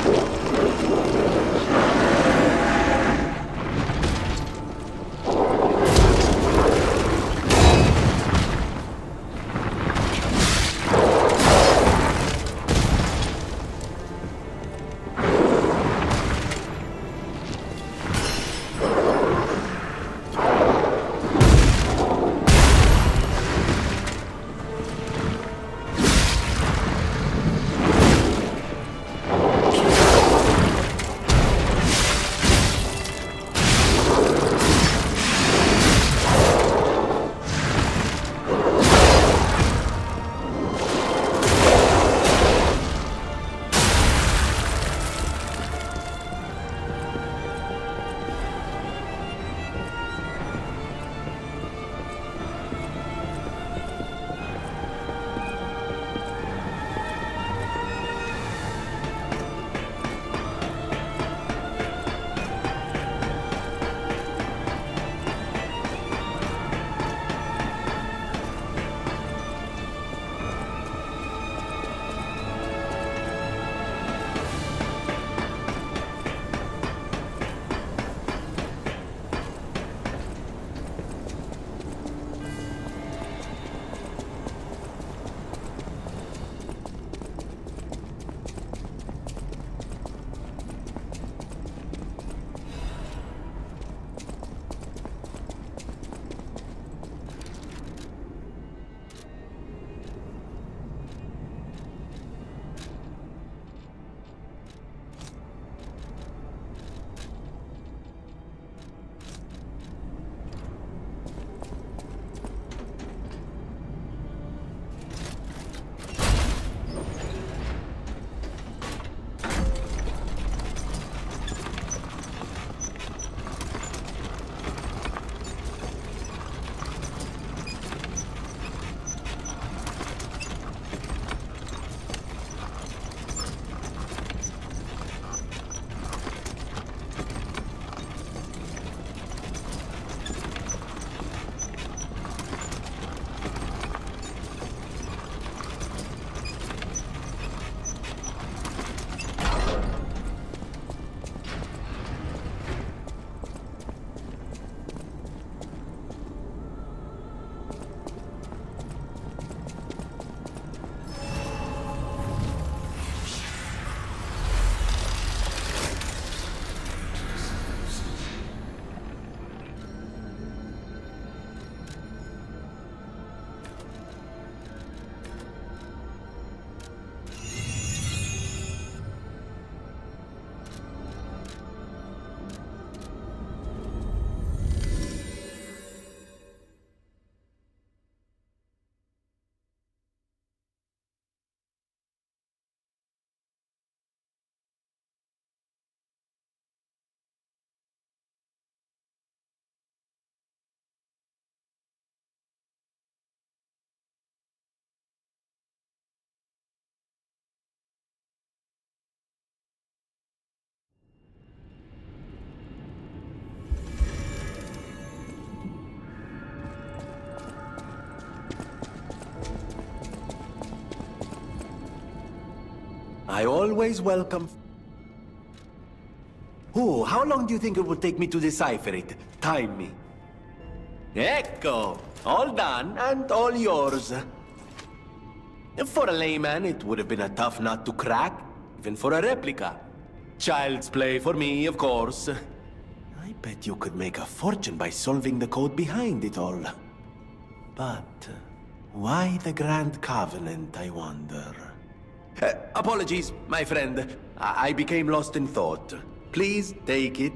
I always welcome... Oh, how long do you think it will take me to decipher it? Time me. Ecco! All done, and all yours. For a layman, it would have been a tough nut to crack, even for a replica. Child's play for me, of course. I bet you could make a fortune by solving the code behind it all. But... why the Grand Covenant, I wonder? Apologies, my friend. I became lost in thought. Please take it.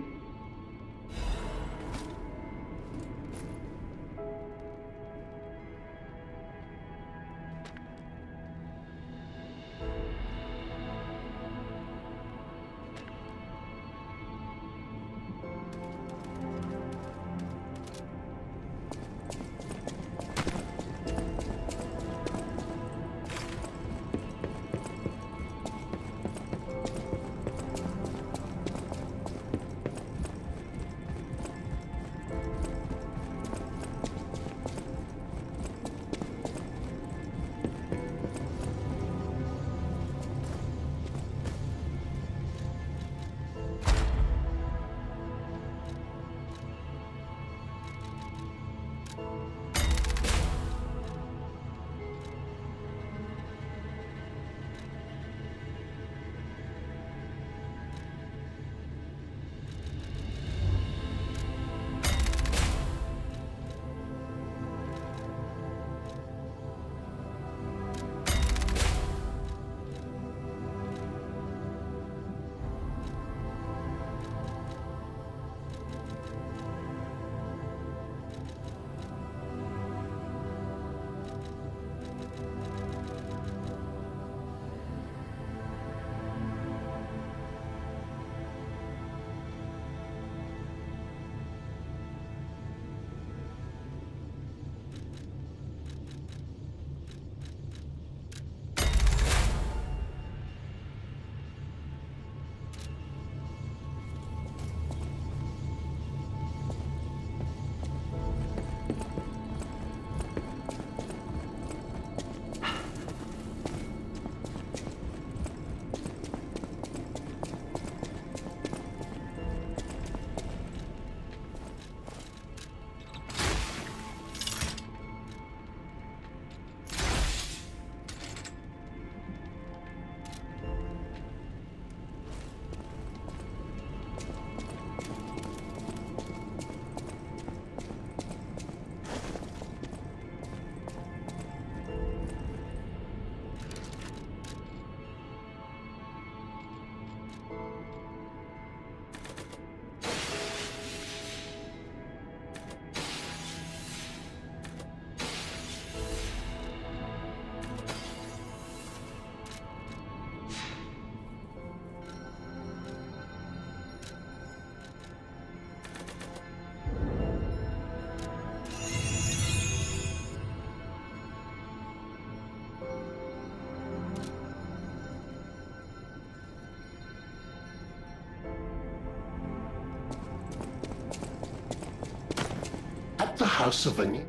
that the House of Vanya?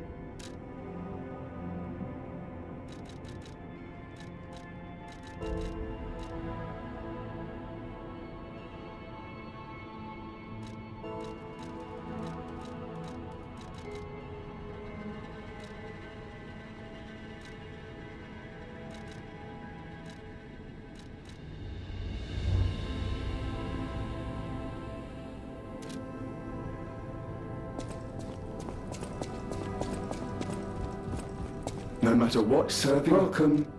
No matter what serving, welcome.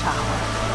tower.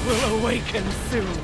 will awaken soon.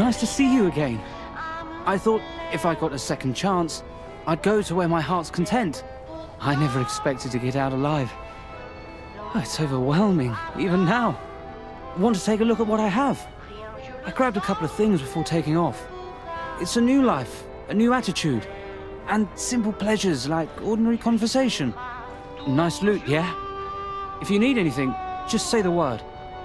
nice to see you again. I thought if I got a second chance, I'd go to where my heart's content. I never expected to get out alive. Oh, it's overwhelming, even now. Want to take a look at what I have? I grabbed a couple of things before taking off. It's a new life, a new attitude, and simple pleasures like ordinary conversation. Nice loot, yeah? If you need anything, just say the word.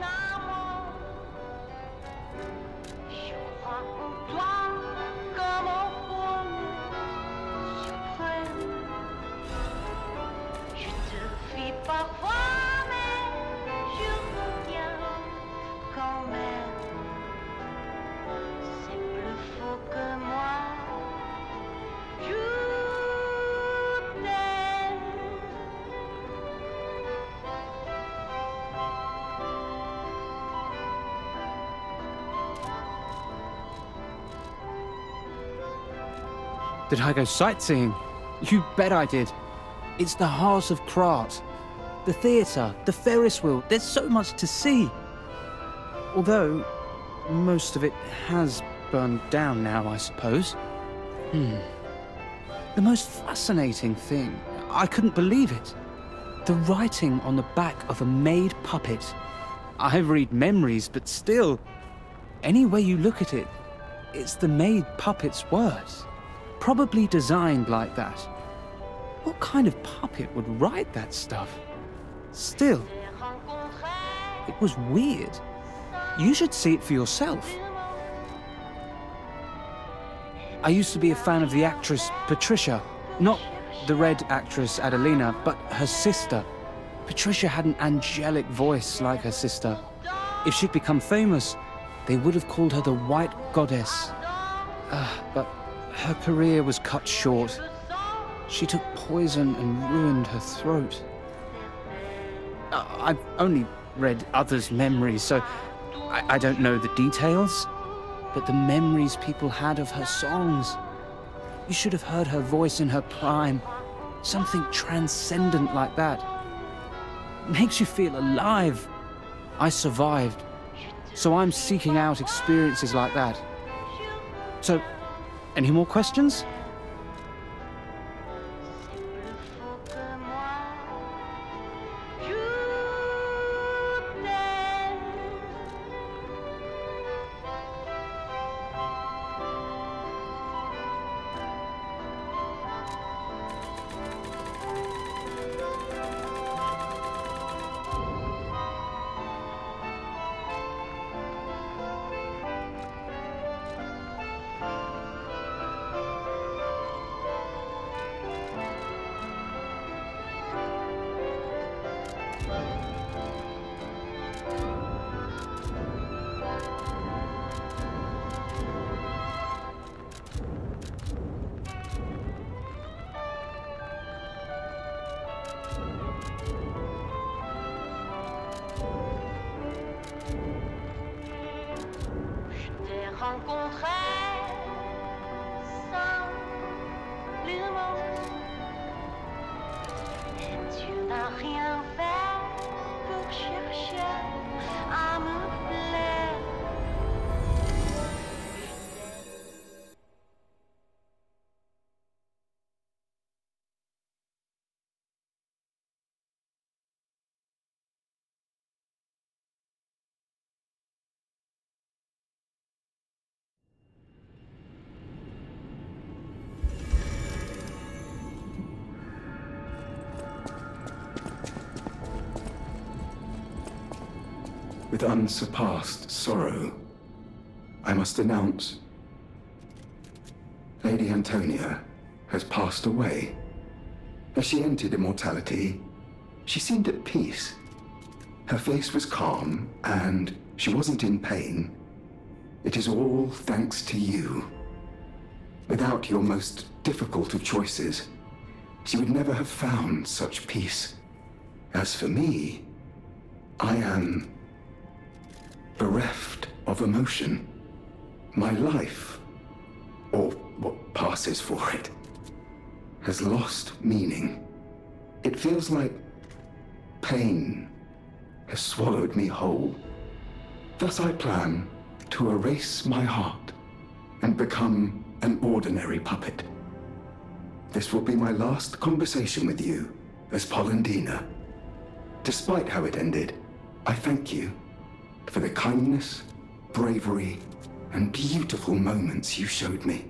Did I go sightseeing? You bet I did. It's the heart of Krat. The theatre, the Ferris wheel, there's so much to see. Although, most of it has burned down now, I suppose. The most fascinating thing, I couldn't believe it. The writing on the back of a made puppet. I read memories, but still, any way you look at it, it's the made puppet's words. Probably designed like that. What kind of puppet would write that stuff? Still, it was weird. You should see it for yourself. I used to be a fan of the actress Patricia. Not the red actress Adelina, but her sister. Patricia had an angelic voice like her sister. If she'd become famous, they would have called her the White Goddess. But her career was cut short. She took poison and ruined her throat. I've only read others' memories, so I don't know the details. But the memories people had of her songs. You should have heard her voice in her prime. Something transcendent like that. Makes you feel alive. I survived. So I'm seeking out experiences like that. So, any more questions? With unsurpassed sorrow, I must announce Lady Antonia has passed away. As she entered immortality, she seemed at peace. Her face was calm, and she wasn't in pain. It is all thanks to you. Without your most difficult of choices, she would never have found such peace. As for me, I am bereft of emotion. My life, or what passes for it, has lost meaning. It feels like pain has swallowed me whole. Thus I plan to erase my heart and become an ordinary puppet. This will be my last conversation with you as Polendina. Despite how it ended, I thank you for the kindness, bravery, and beautiful moments you showed me.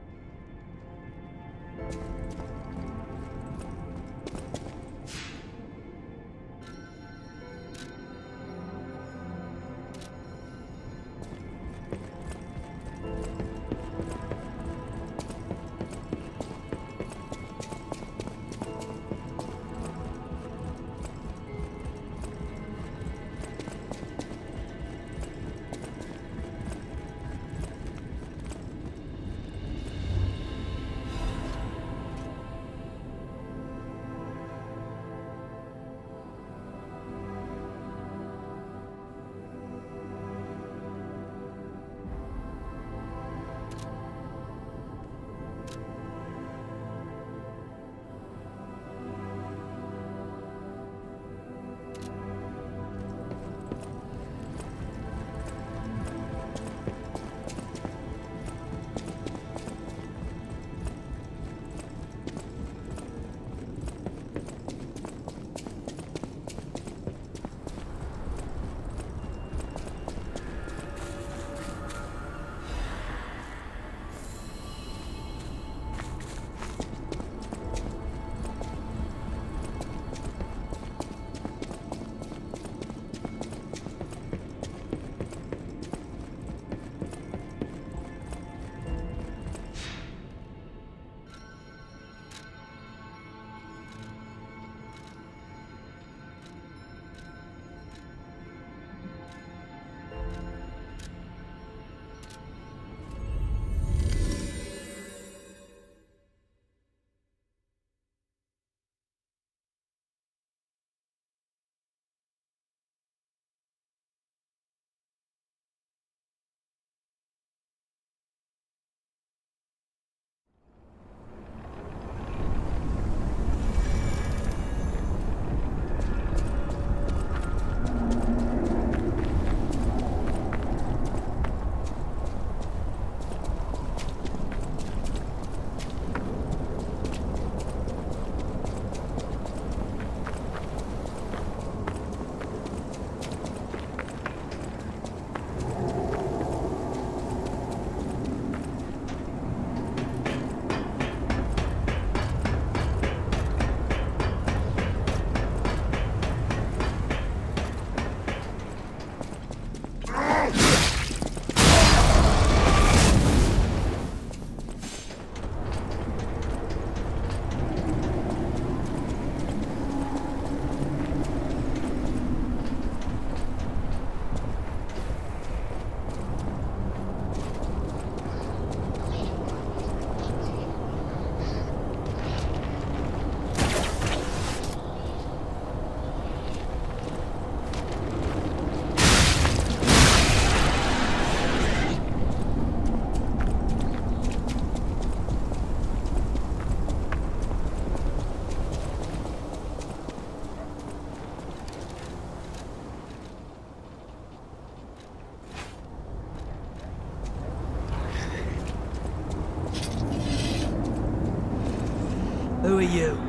Who are you?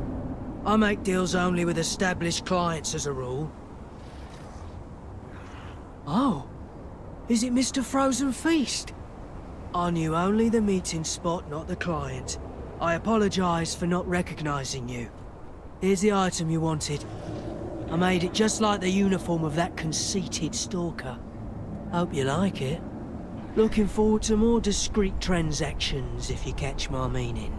I make deals only with established clients as a rule. Oh, is it Mr. Frozen Feast? I knew only the meeting spot, not the client. I apologize for not recognizing you. Here's the item you wanted. I made it just like the uniform of that conceited stalker. Hope you like it. Looking forward to more discreet transactions, if you catch my meaning.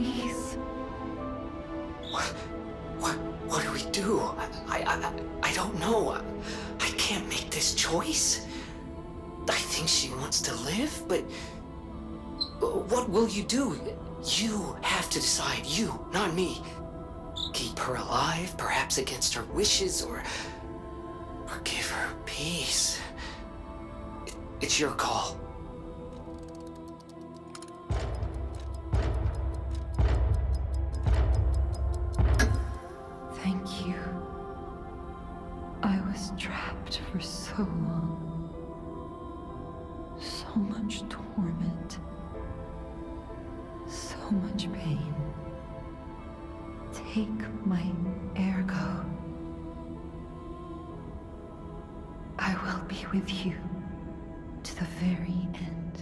Please. What do we do? I don't know. I can't make this choice. I think she wants to live, but what will you do? You have to decide. You, not me. Keep her alive, perhaps against her wishes, or give her peace. It's your call. Thank you. I was trapped for so long. So much torment. So much pain. Take my ergo. I will be with you to the very end.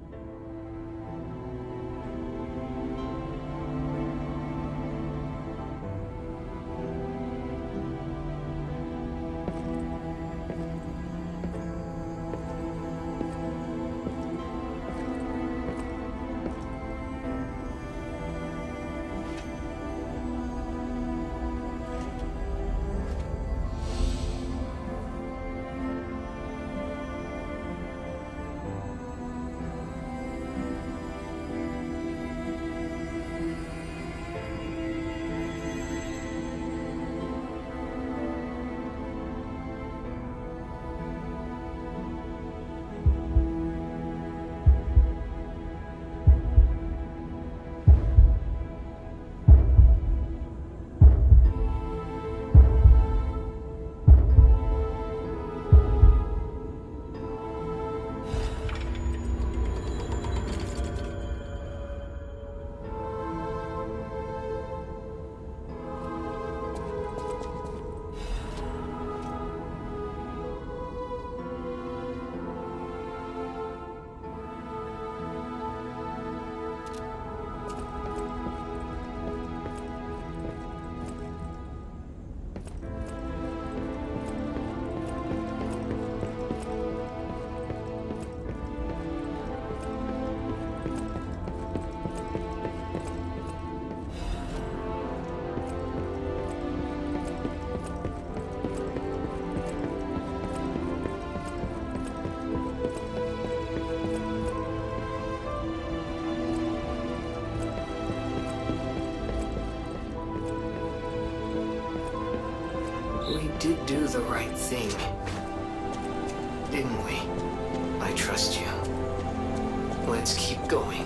We did do the right thing, didn't we? I trust you. Let's keep going.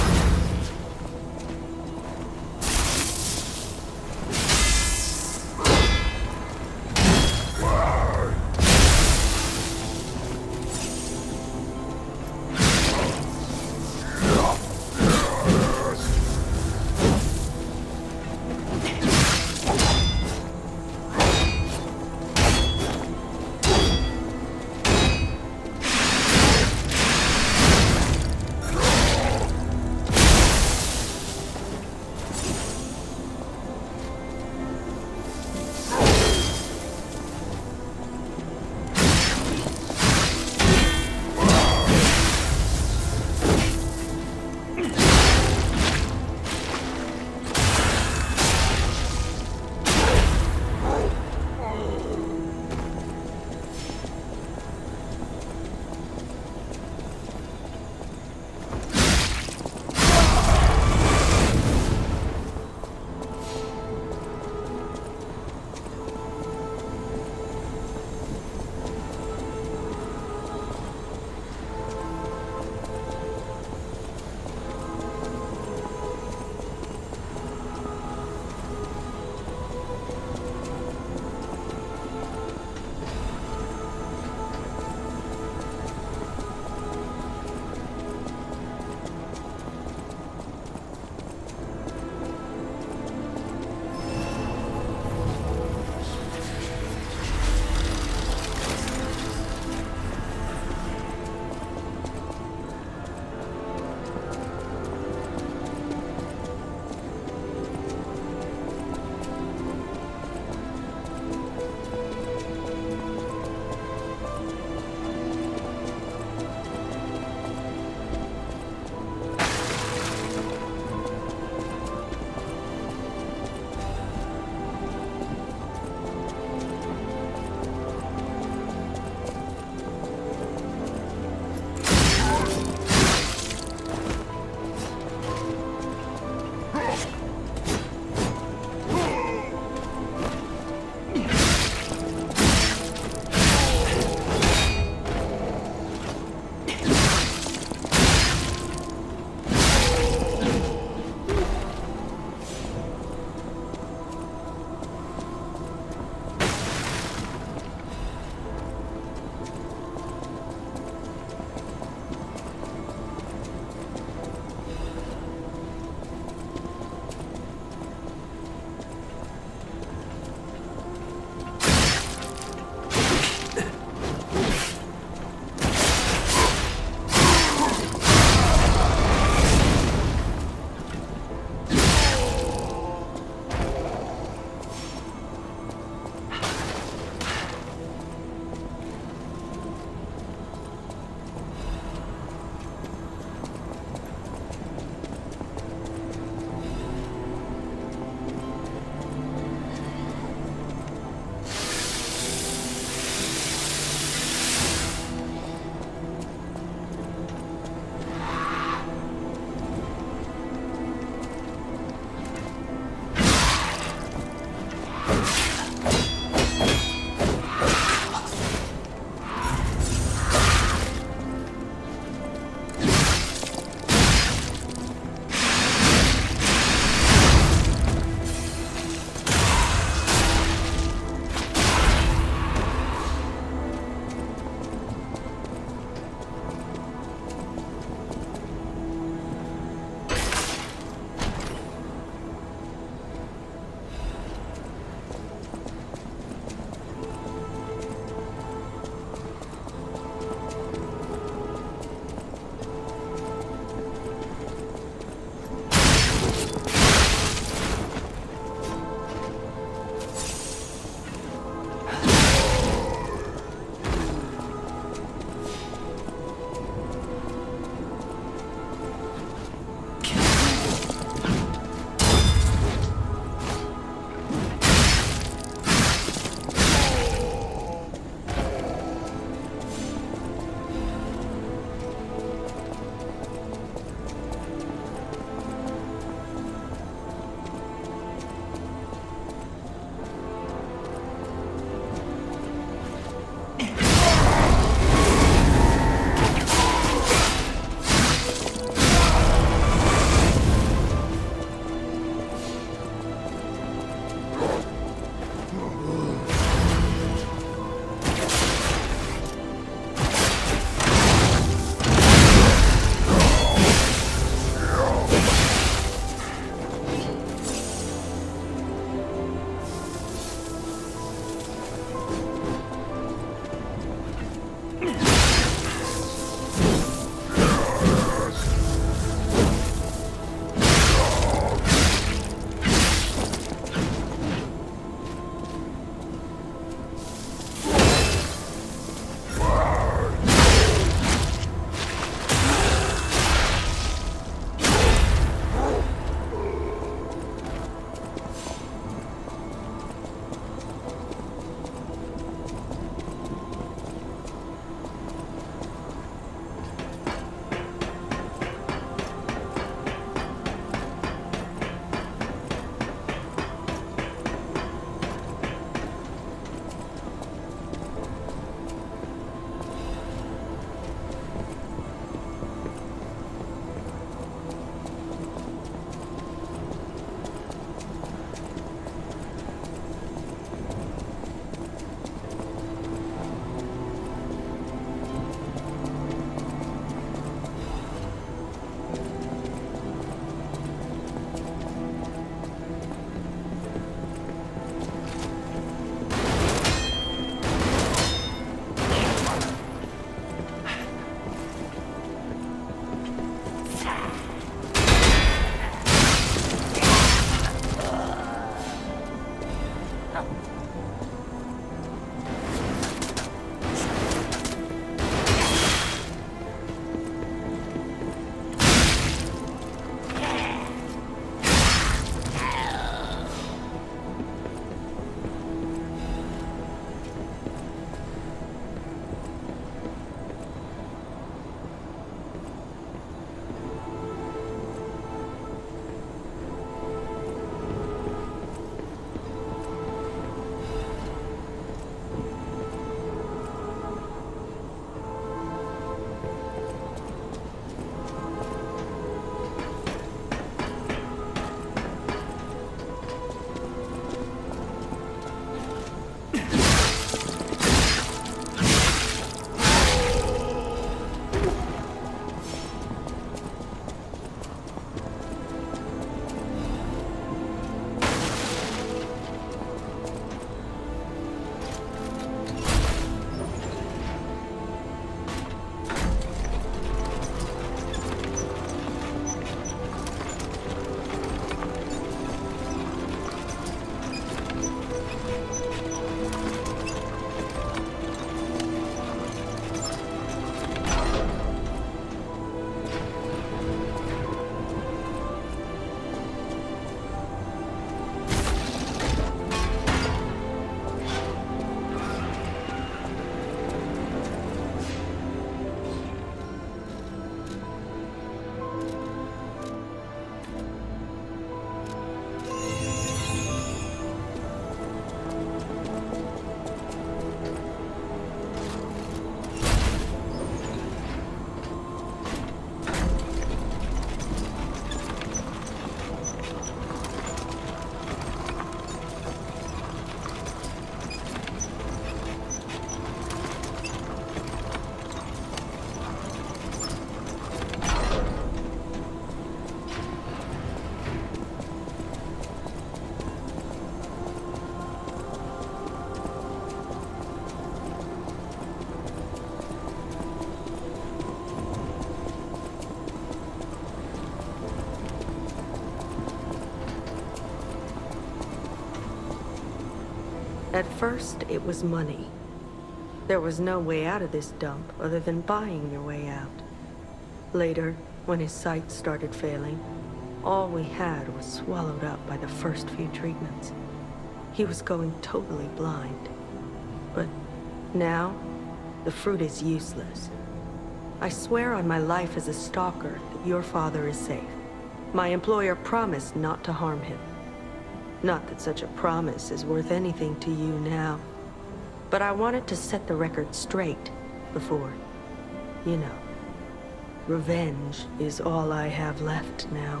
At first, it was money. There was no way out of this dump other than buying your way out. Later, when his sight started failing, all we had was swallowed up by the first few treatments. He was going totally blind. But now, the fruit is useless. I swear on my life as a stalker that your father is safe. My employer promised not to harm him. Not that such a promise is worth anything to you now. But I wanted to set the record straight before, you know. Revenge is all I have left now.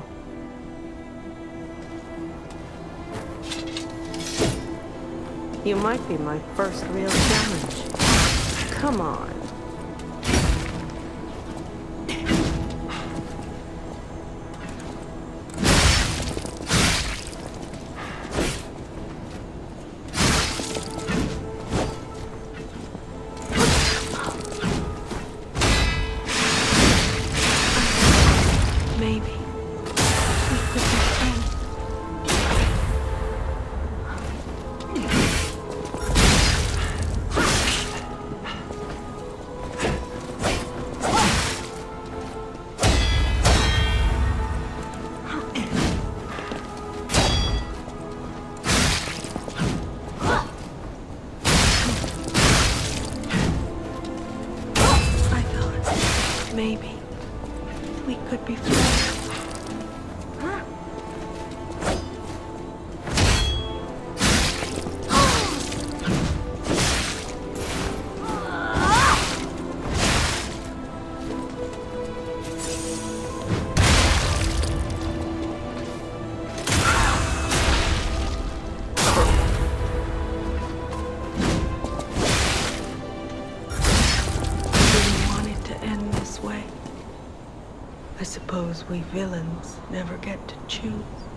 You might be my first real challenge. Come on. Maybe we could be friends. I suppose we villains never get to choose.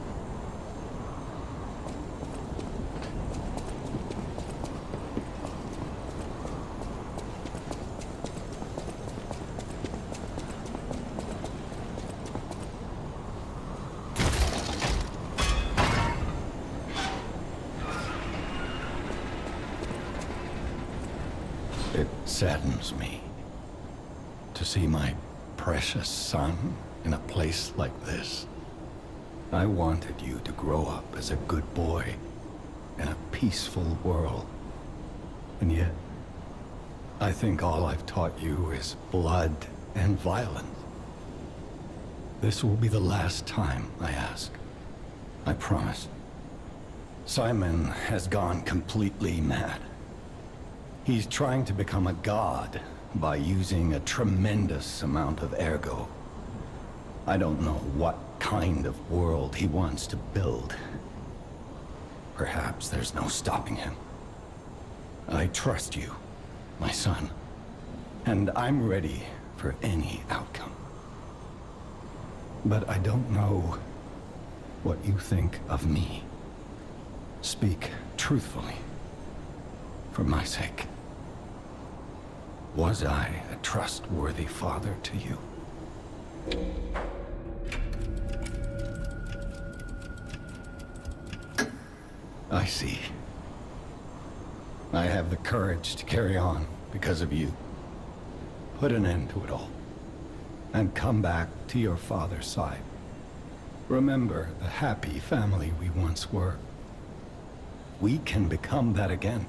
It saddens me to see my precious son in a place like this. I wanted you to grow up as a good boy in a peaceful world. And yet, I think all I've taught you is blood and violence. This will be the last time I ask. I promise. Simon has gone completely mad. He's trying to become a god by using a tremendous amount of ergo. I don't know what kind of world he wants to build. Perhaps there's no stopping him. I trust you, my son, and I'm ready for any outcome. But I don't know what you think of me. Speak truthfully, for my sake. Was I a trustworthy father to you? I see. I have the courage to carry on because of you. Put an end to it all. And come back to your father's side. Remember the happy family we once were. We can become that again.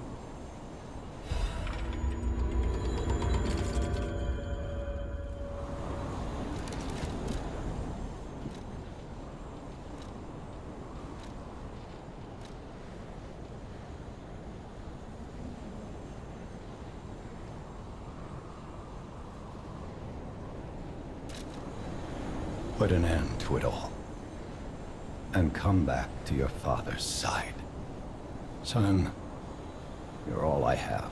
Put an end to it all. And come back to your father's side. Son, you're all I have.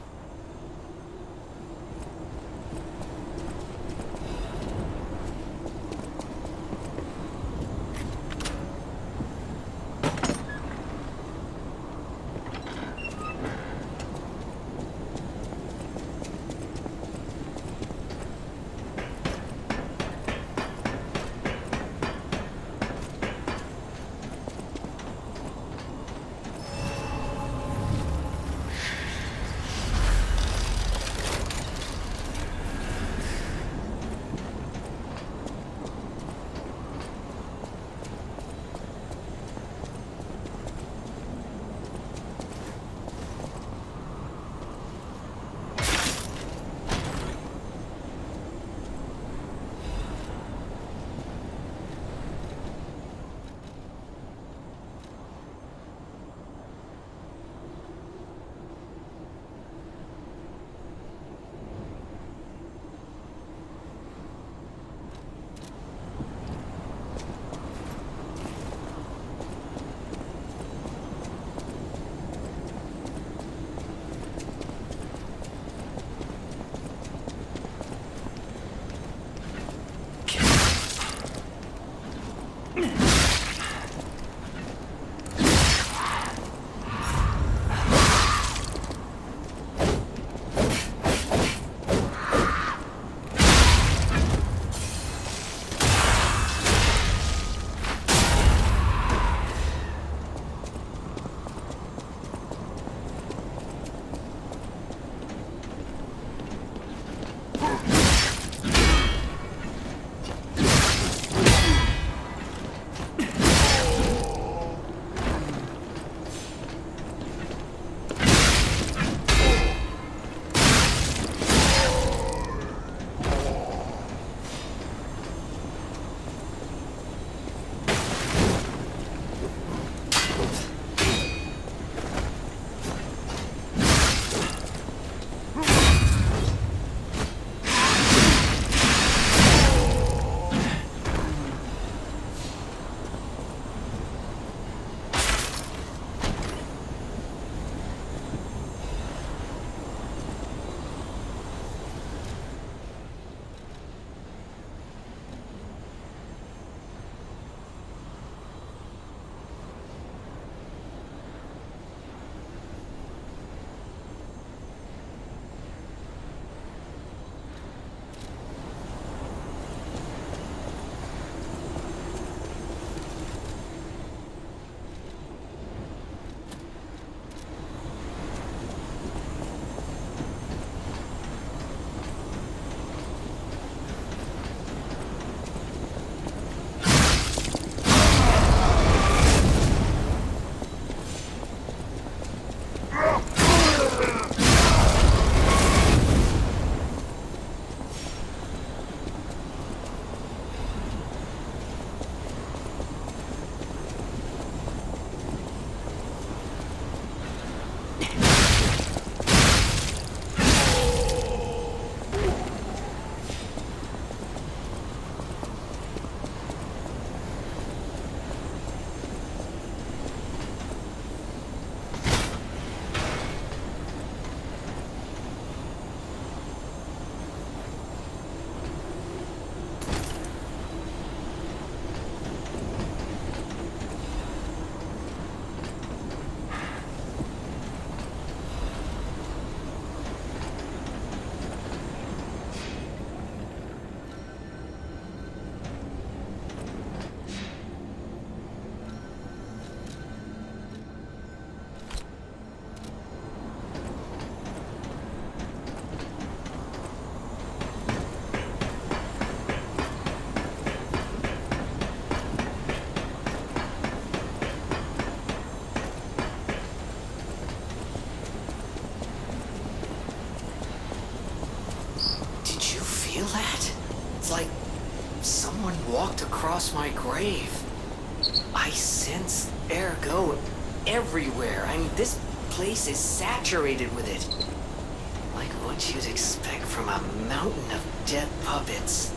across my grave. I sense ergo everywhere. I mean, this place is saturated with it. Like what you'd expect from a mountain of dead puppets.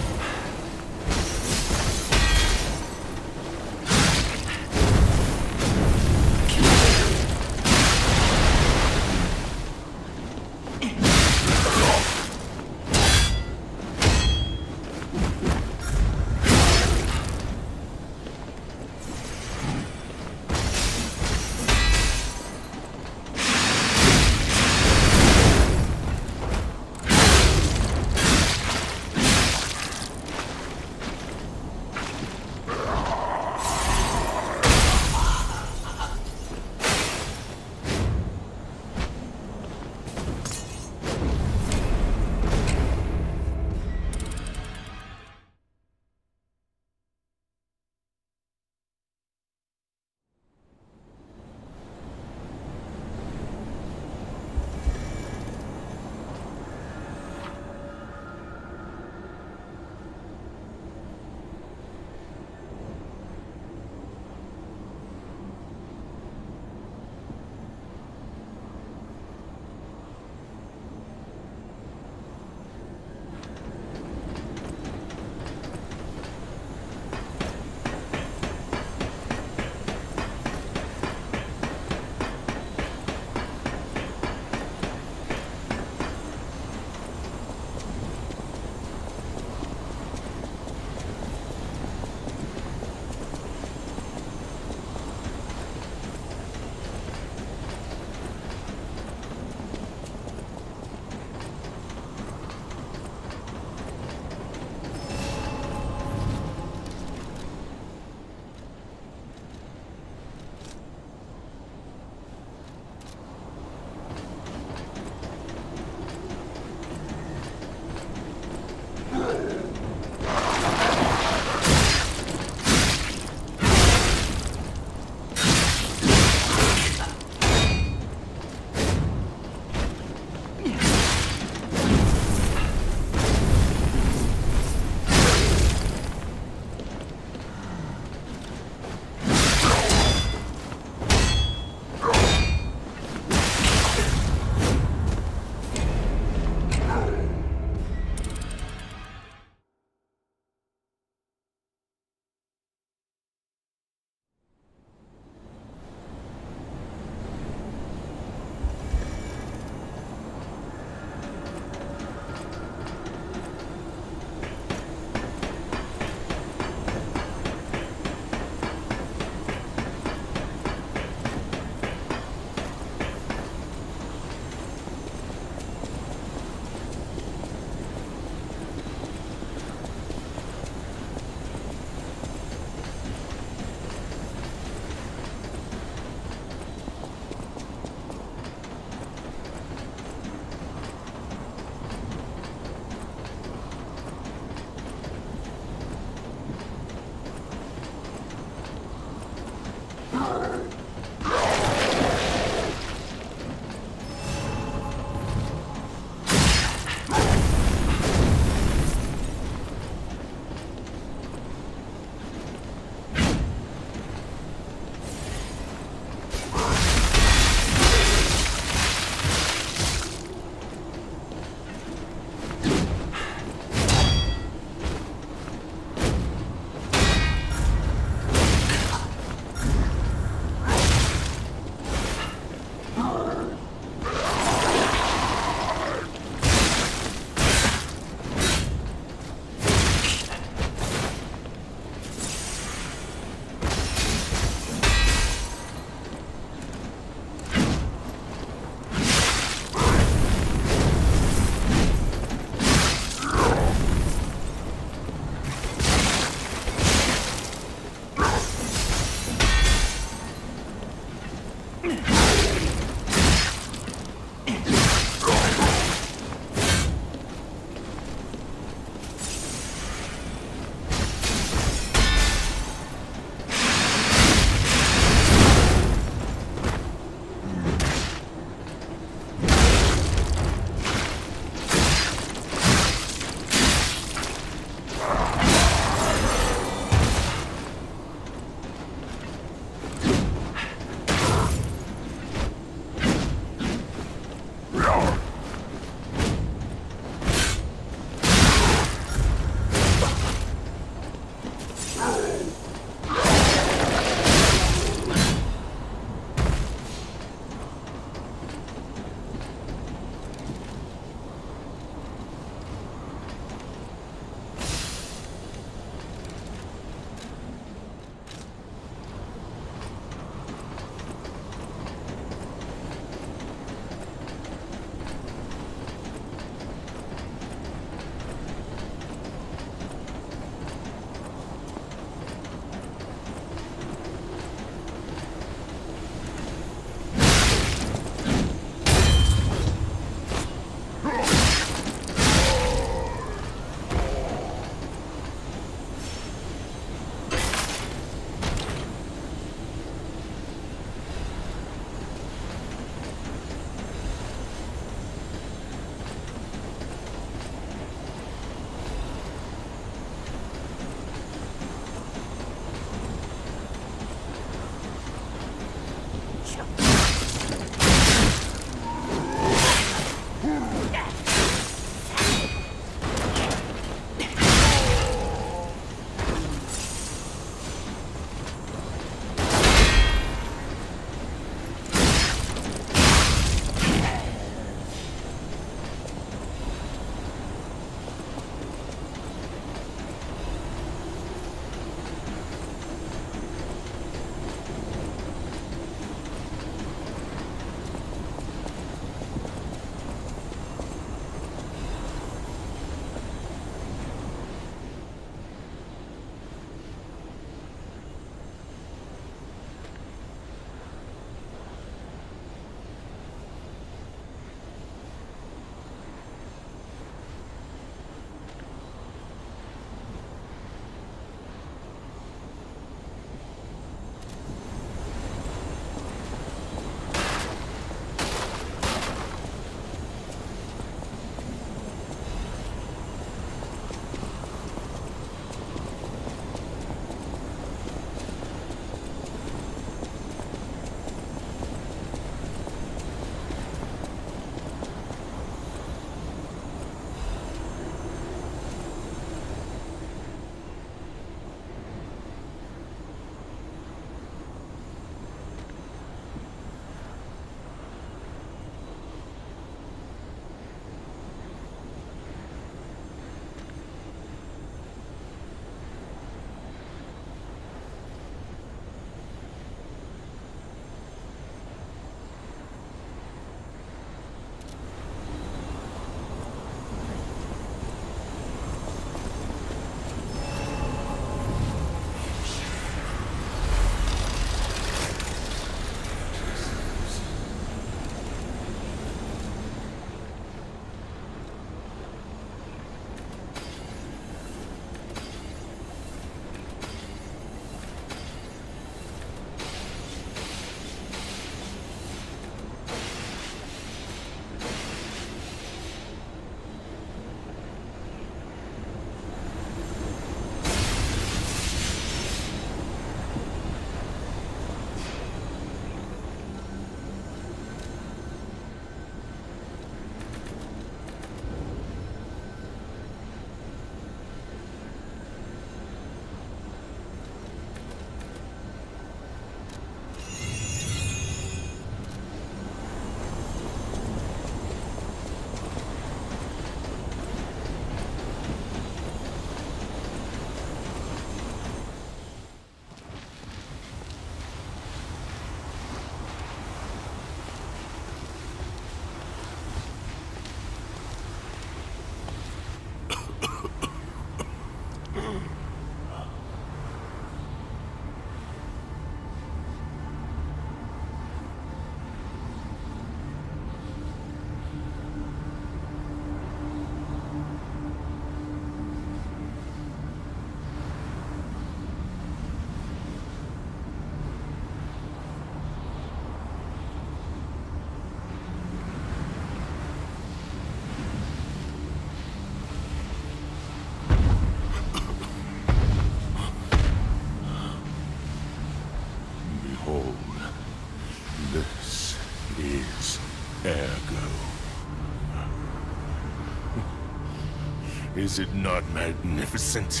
Is it not magnificent?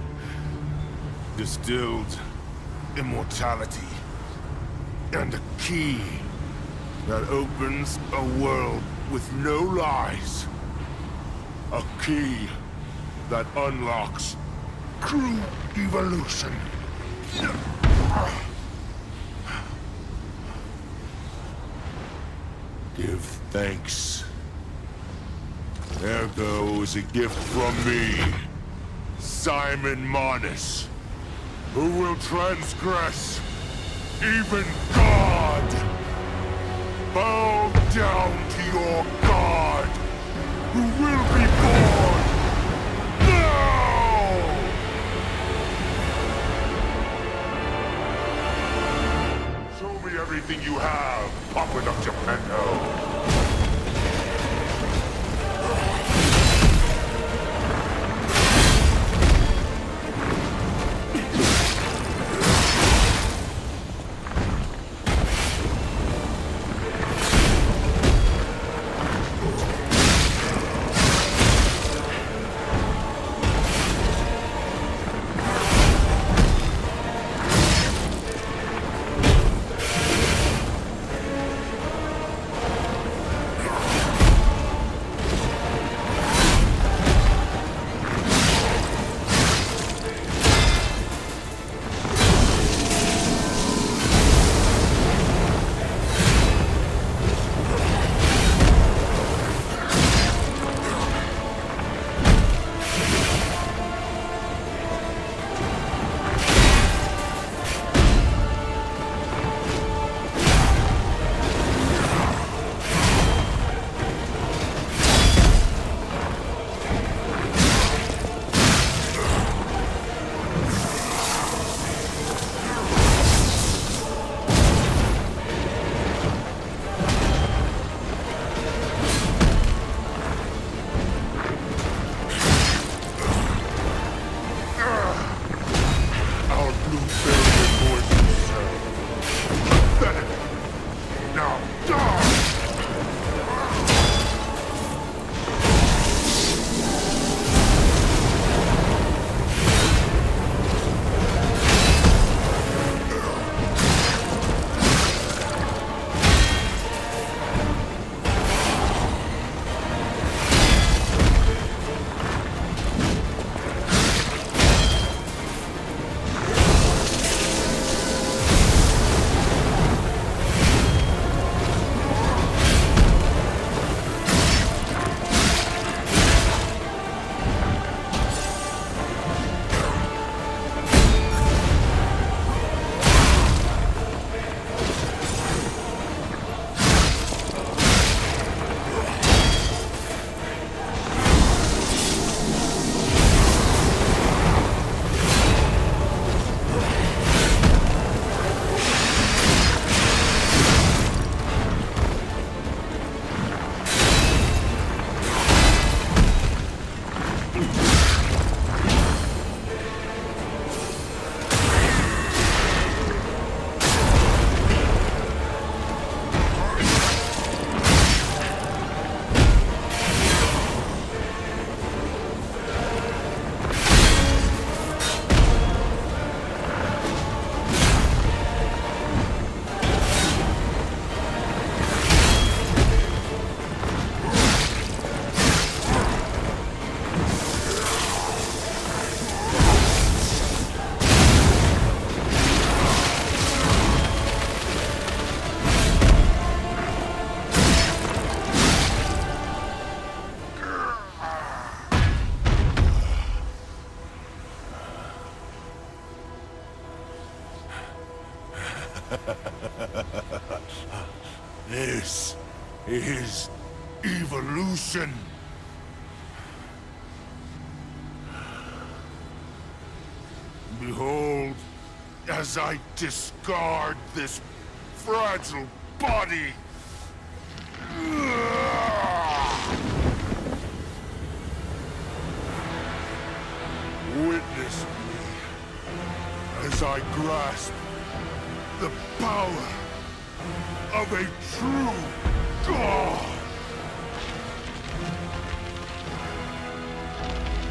Distilled immortality and a key that opens a world with no lies. A key that unlocks true evolution. Give thanks. Ergo is a gift from me, Simon Manus, who will transgress even God. Bow down to your God, who will be born now! Show me everything you have, Papa Duck Geppetto. This is evolution. Behold, as I discard this fragile body. Witness me as I grasp the power of a true God.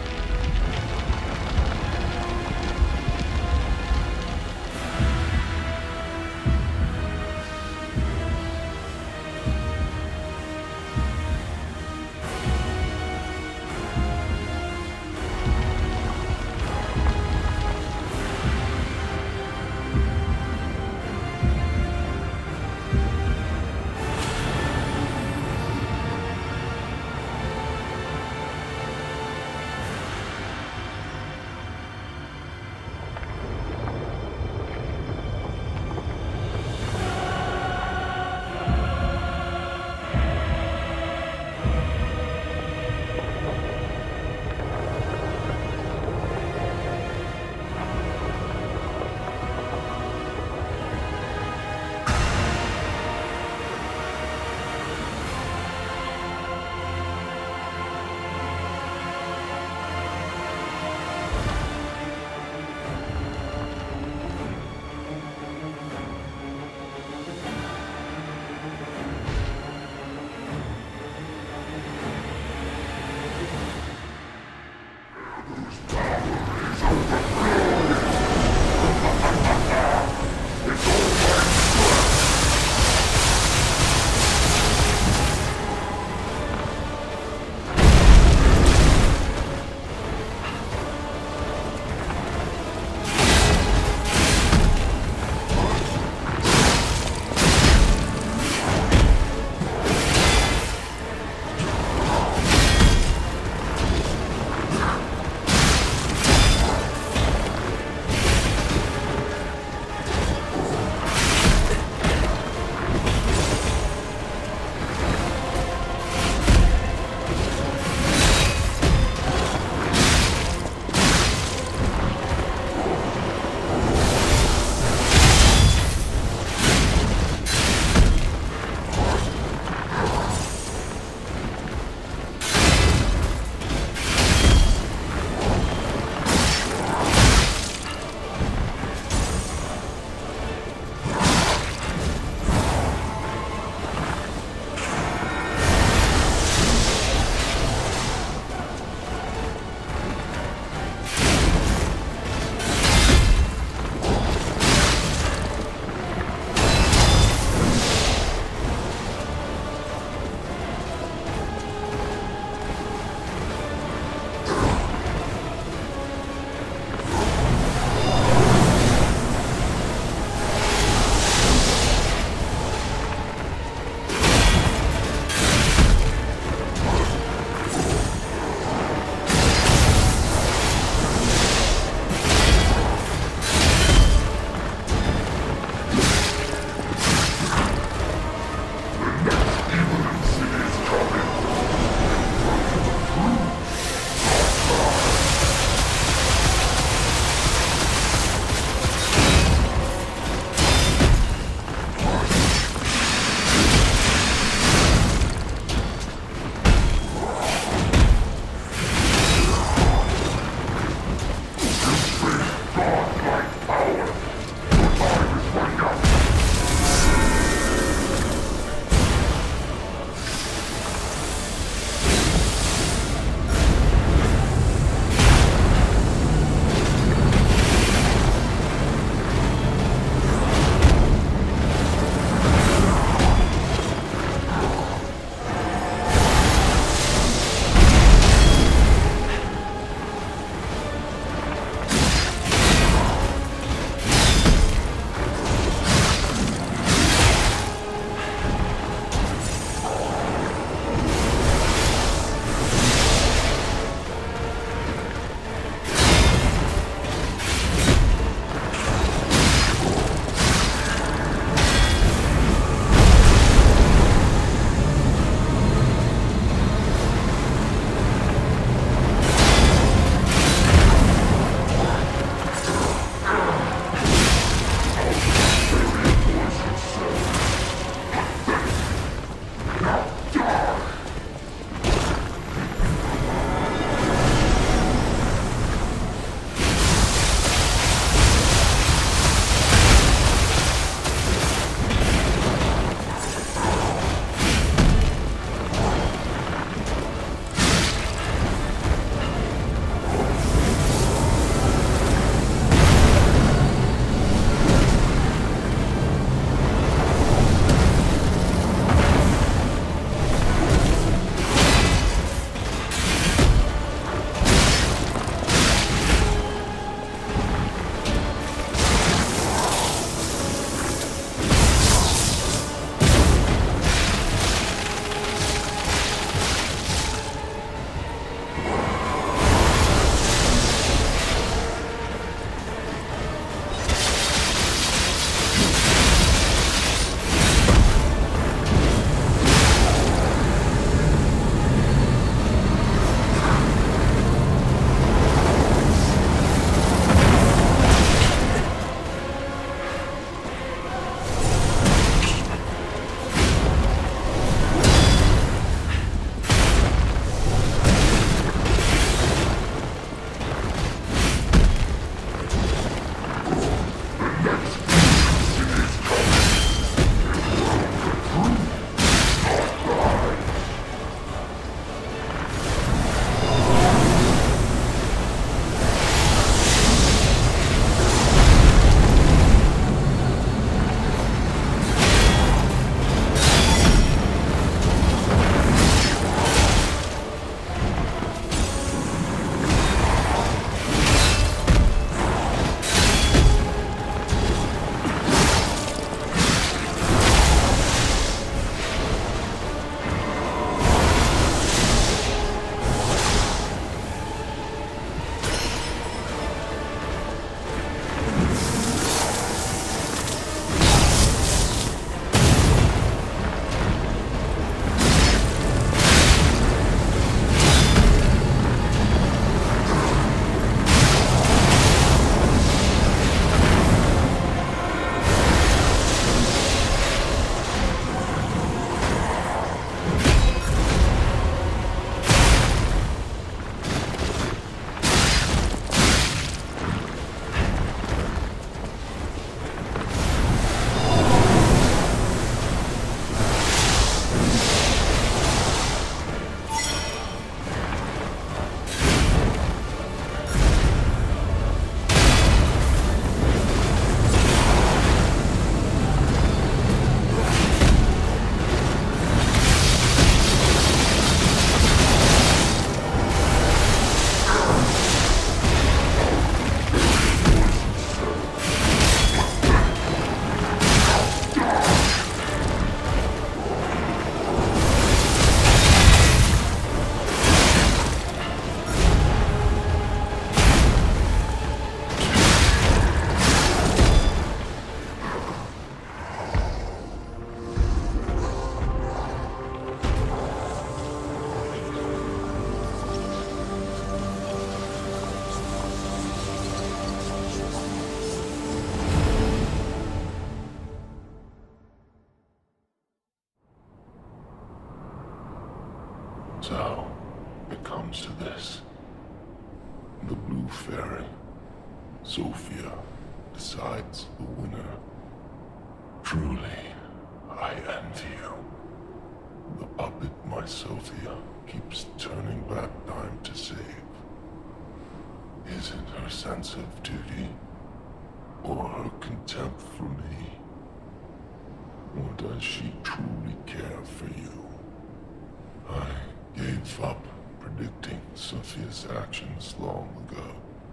The Blue Fairy, Sophia, decides the winner. Truly, I envy you. The puppet my Sophia keeps turning back time to save. Is it her sense of duty, or her contempt for me? Or does she truly care for you? I gave up predicting Sophia's actions long ago.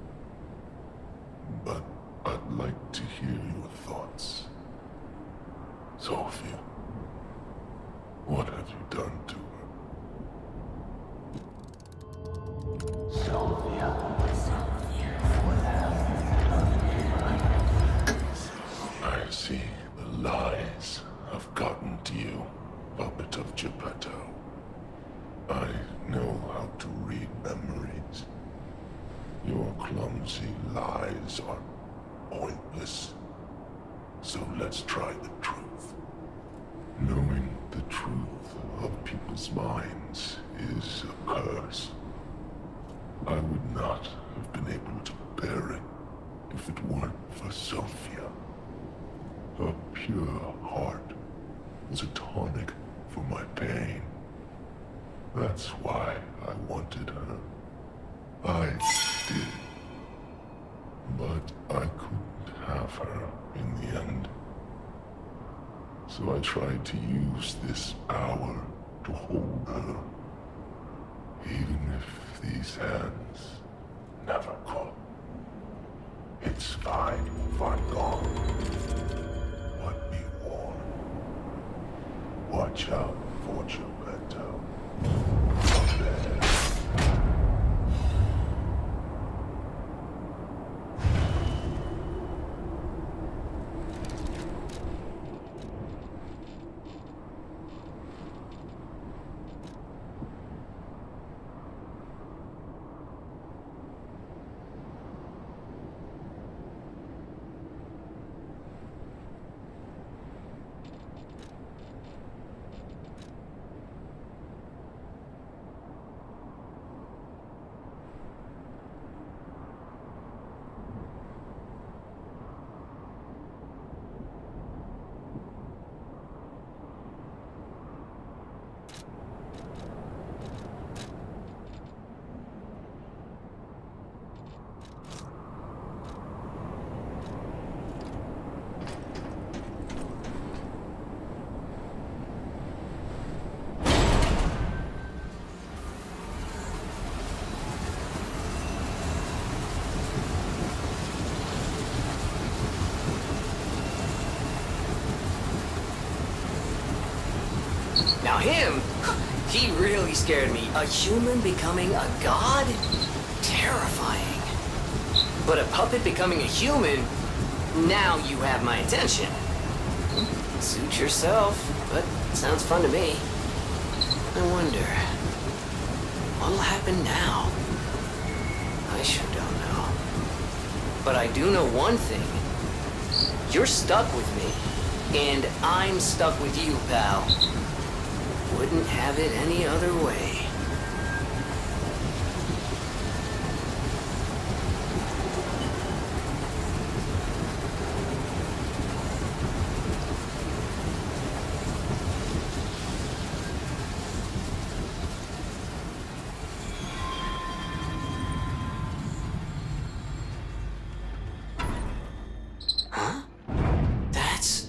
But I'd like to hear your thoughts. Sophia, what have you done to her? Sophia. What have you done to her? I see the lies have gotten to you, puppet of Geppetto. I know how to read memories. Your clumsy lies are pointless. So let's try the truth. Knowing the truth of people's minds is a curse. I would not have been able to bear it if it weren't for Sophia. Her pure heart was a tonic for my pain. That's why I wanted her. I did. But I couldn't have her in the end. So I tried to use this power to hold her. Even if these hands never could. It's fine if I'm gone. But be warned. Watch out for Geppetto. Up there. Now him, he really scared me. A human becoming a god? Terrifying. But a puppet becoming a human? Now you have my attention. Suit yourself, but sounds fun to me. I wonder, what'll happen now? I sure don't know. But I do know one thing. You're stuck with me, and I'm stuck with you, pal. Wouldn't have it any other way. Huh? That's...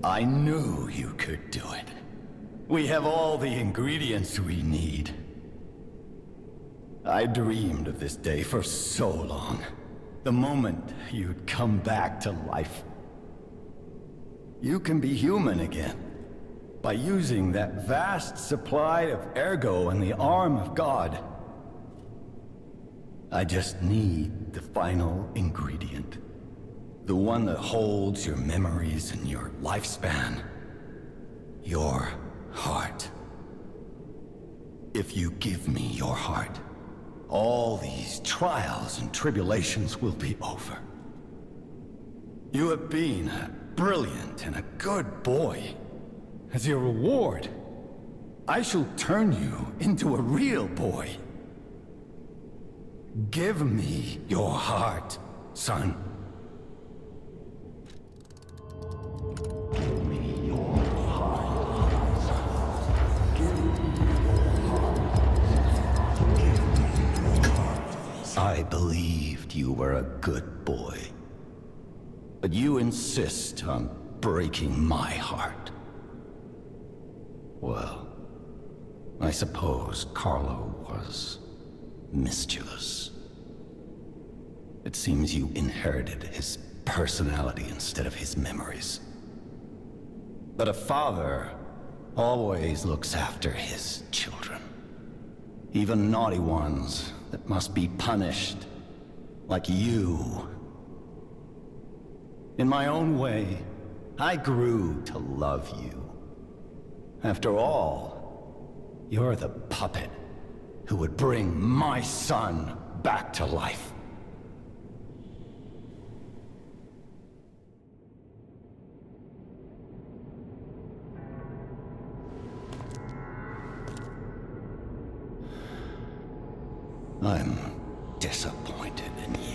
I knew you could do it. We have all the ingredients we need. I dreamed of this day for so long. The moment you'd come back to life. You can be human again. By using that vast supply of ergo in the arm of God. I just need the final ingredient. The one that holds your memories and your lifespan. Your heart. If you give me your heart, all these trials and tribulations will be over. You have been a brilliant and a good boy. As your reward, I shall turn you into a real boy. Give me your heart, son. Give me your heart, son. Give me your heart. I believed you were a good boy. But you insist on breaking my heart. Well, I suppose Carlo was mischievous. It seems you inherited his personality instead of his memories. But a father always looks after his children. Even naughty ones that must be punished, like you. In my own way, I grew to love you. After all, you're the puppet who would bring my son back to life. I'm disappointed in you.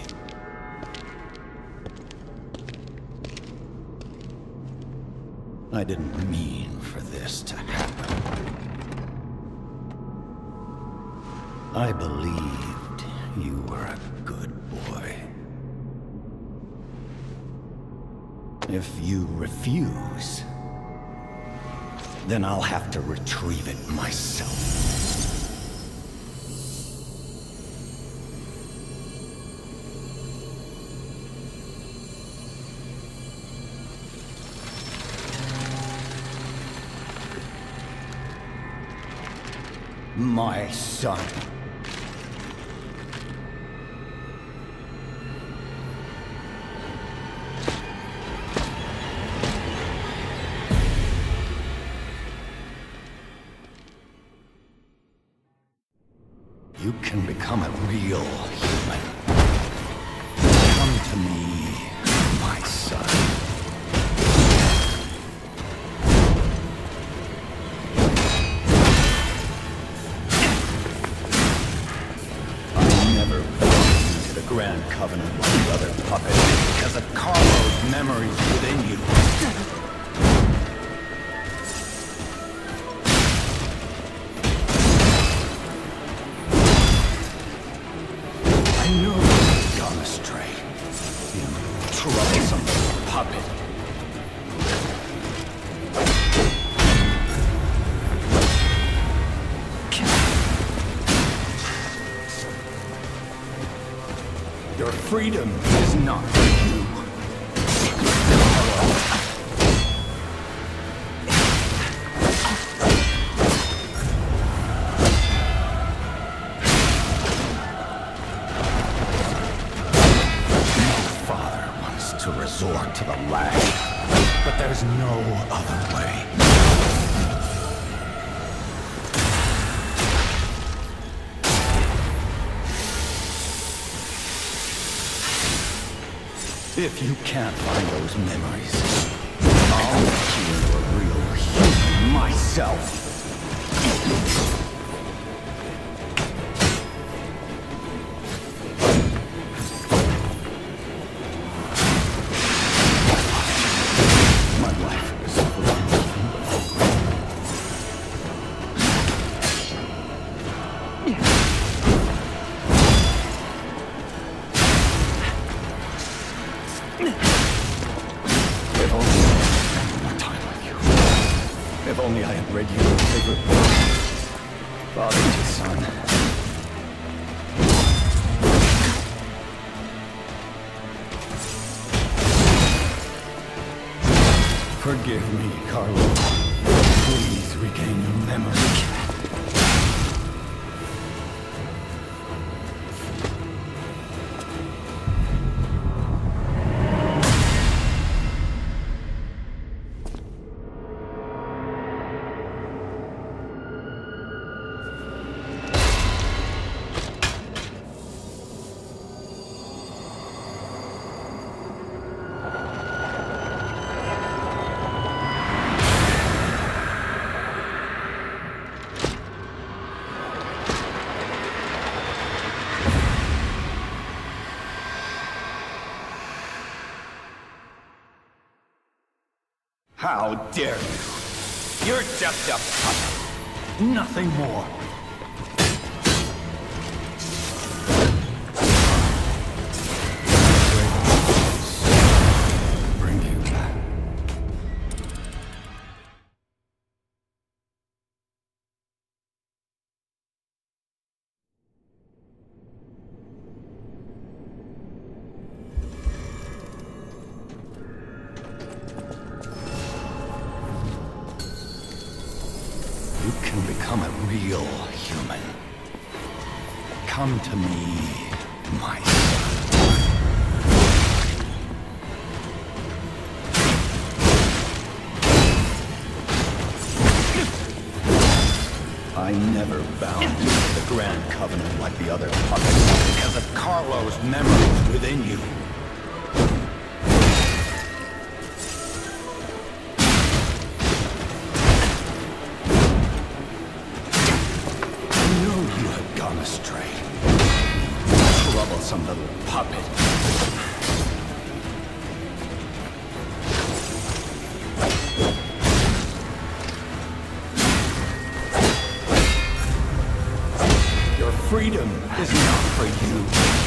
I didn't mean for this to happen. I believed you were a good boy. If you refuse, then I'll have to retrieve it myself. My son. You can become a real human. Come to me, my son. Grand Covenant with the other puppets because of Carlo's memories within you. I knew you'd gone astray. You troublesome puppet. Your freedom is not for you. No father wants to resort to the lash, but there's no other way. If you can't find those memories, I'll make you into a real human myself. My life is full of If only I spent more time If only I had read you your favorite book. Father to son. Forgive me, Carlo. Please regain your memory. How dare you? You're just a puppet. Nothing more. Bring you back. You can become a real human. Come to me, my son. I never bound you to the Grand Covenant like the other puppets because of Carlo's memories within you. Astray. Troublesome little puppet. Your freedom is not for you.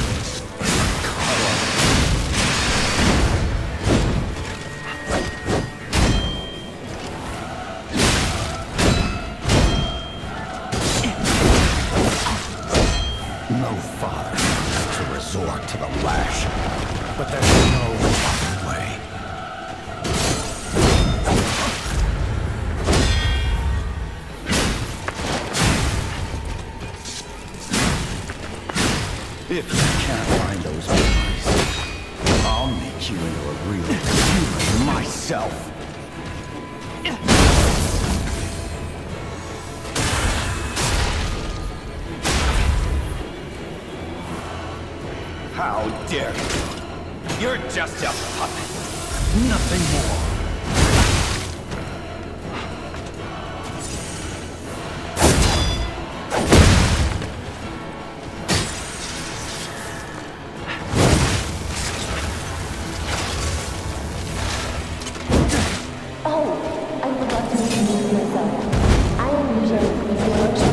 No father to resort to the lash, but there's no other way. If you can't find those memories, I'll make you into a real human myself. How dare you? You're just a puppet. Nothing more. Oh, I forgot to introduce myself. I am usually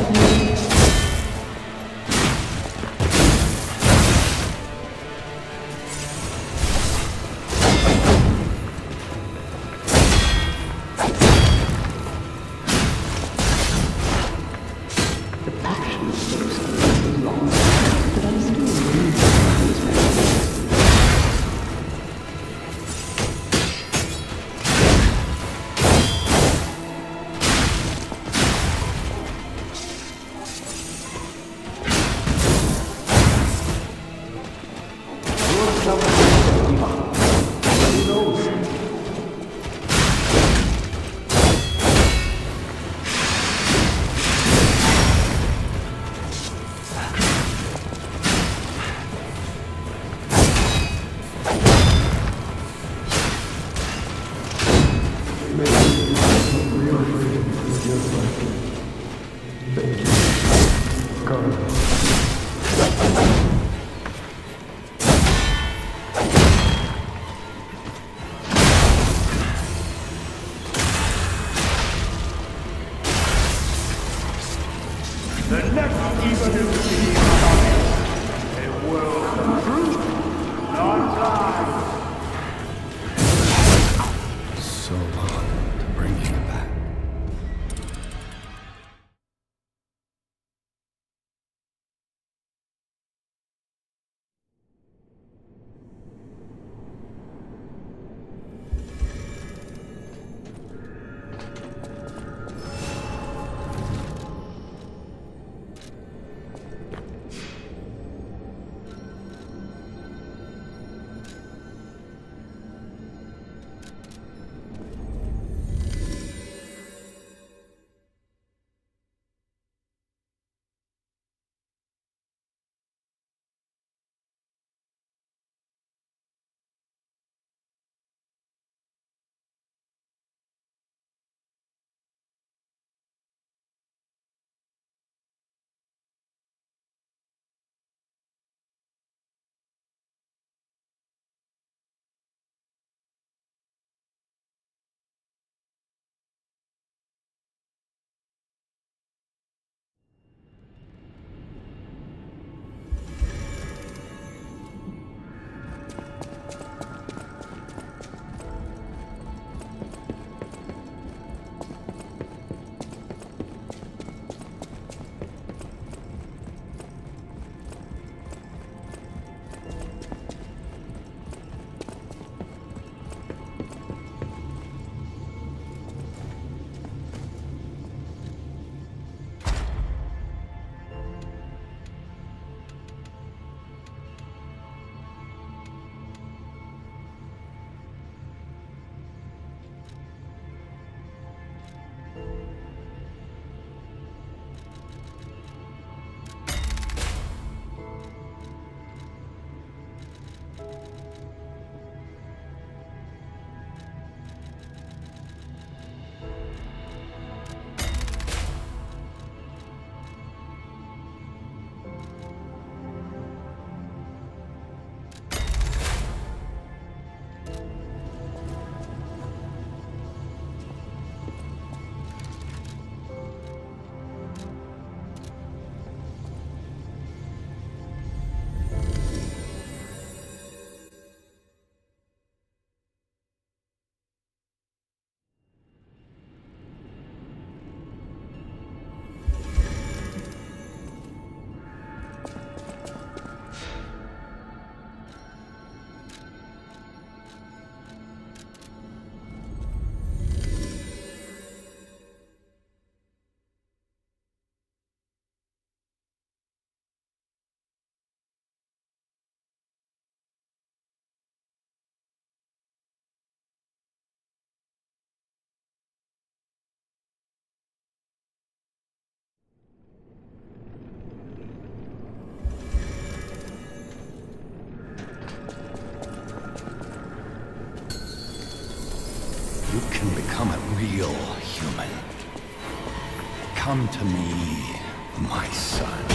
You can become a real human. Come to me, my son.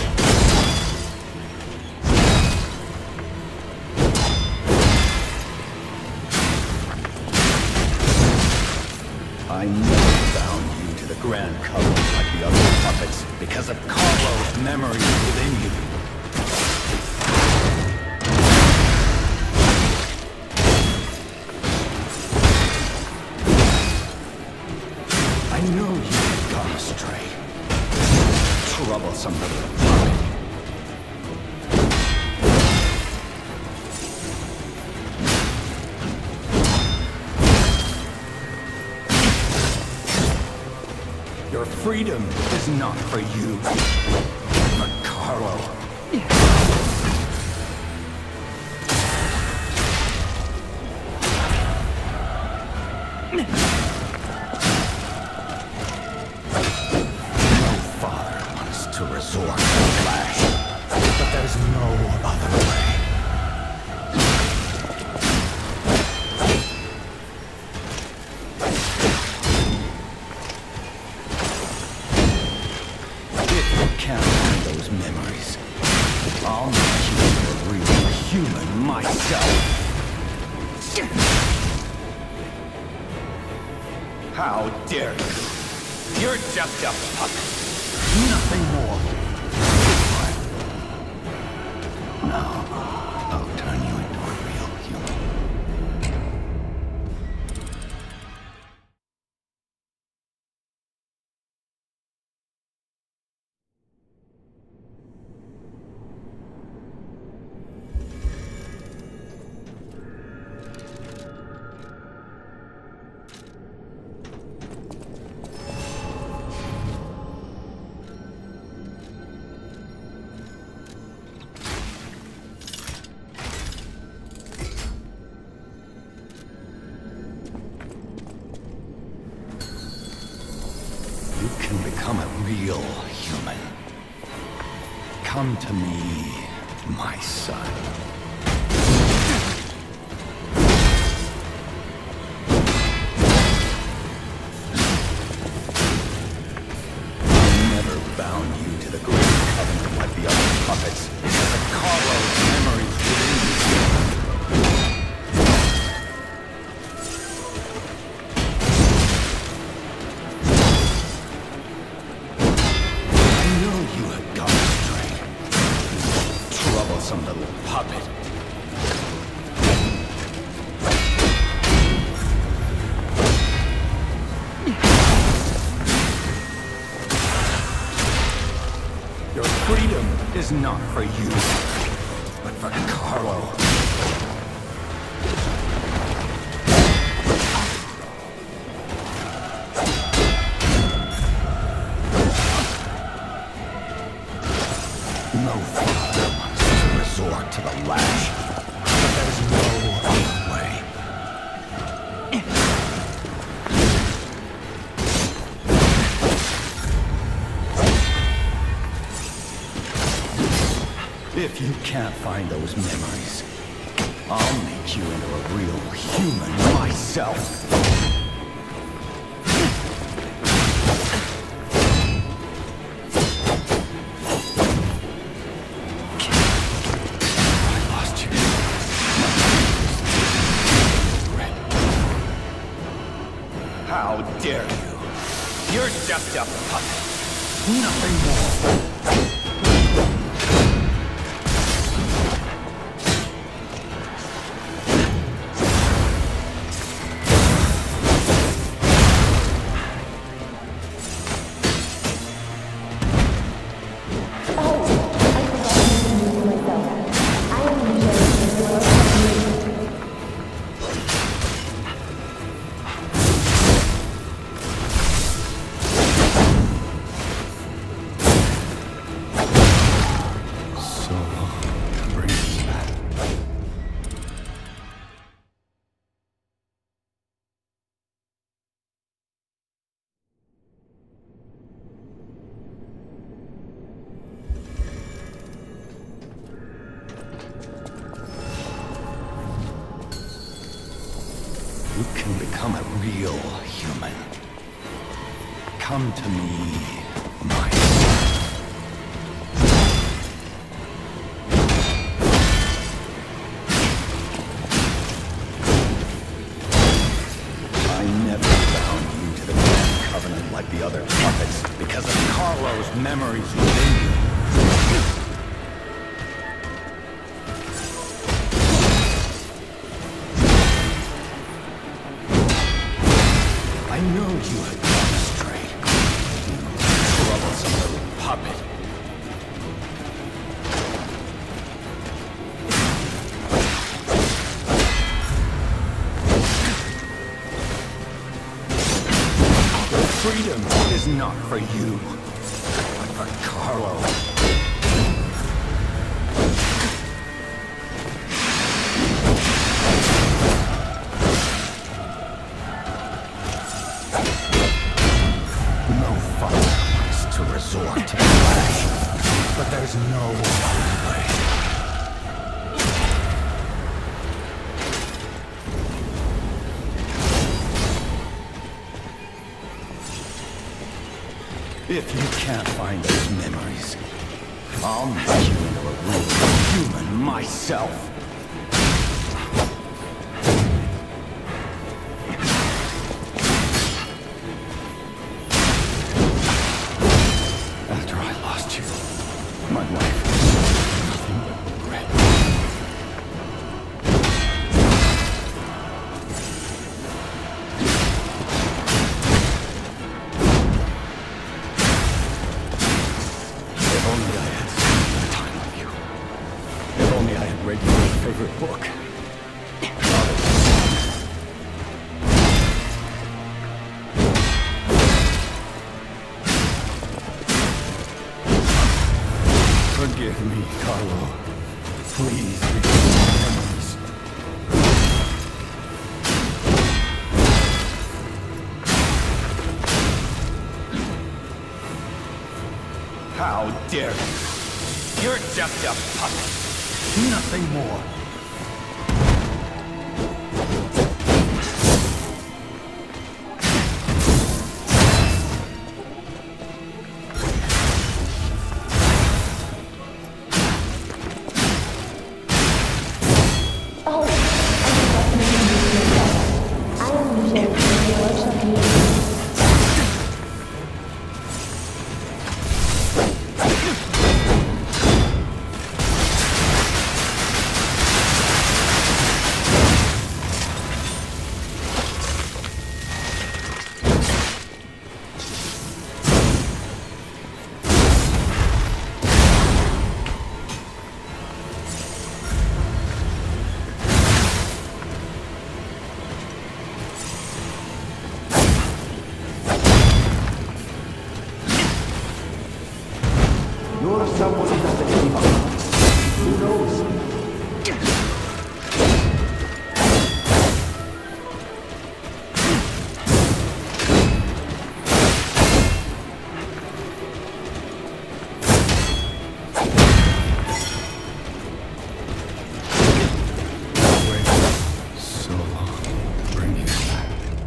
I never bound you to the Grand Covenant like the other puppets because of Carlo's memories within you. I know you've gone astray. Troublesome little puppet. Your freedom is not for you, but Carlo. No father wants to resort to flash, but there's no other way. Can't find those memories. I'll make you a real human myself. How dare you? You're just a puppet. Nothing more. Now, I'll turn you into a real human. You can become a real human. Come to me, my son. I never bound you to the Great Covenant like the other puppets because of Carlo's memories within you. Some little puppet. Your freedom is not for you, but for Carlo. No father wants to resort to the lash, but there's no other way. If you can't find those memories, I'll make you into a real human myself. How dare you? You're just a puppet. Nothing more. You can become a real human. Come to me, my son. I never bound you to the Grand Covenant like the other puppets because of Carlo's memories within you. I know you had gone astray. You troublesome little puppet. Freedom is not for you, but for Carlo. No father wants to resort to flash, but there's no other way. If you can't find those memories, I'll make you into a real human myself. After I lost you, my life was nothing but regret. If only I had spent more time with you. If only I had read your favorite book. Forgive me, Carlo. Please recall my memories. How dare you? You're just a puppet. Nothing more. Oh, I am usually the workshop community. You're someone who doesn't give up. Who knows? So long. Bring you back.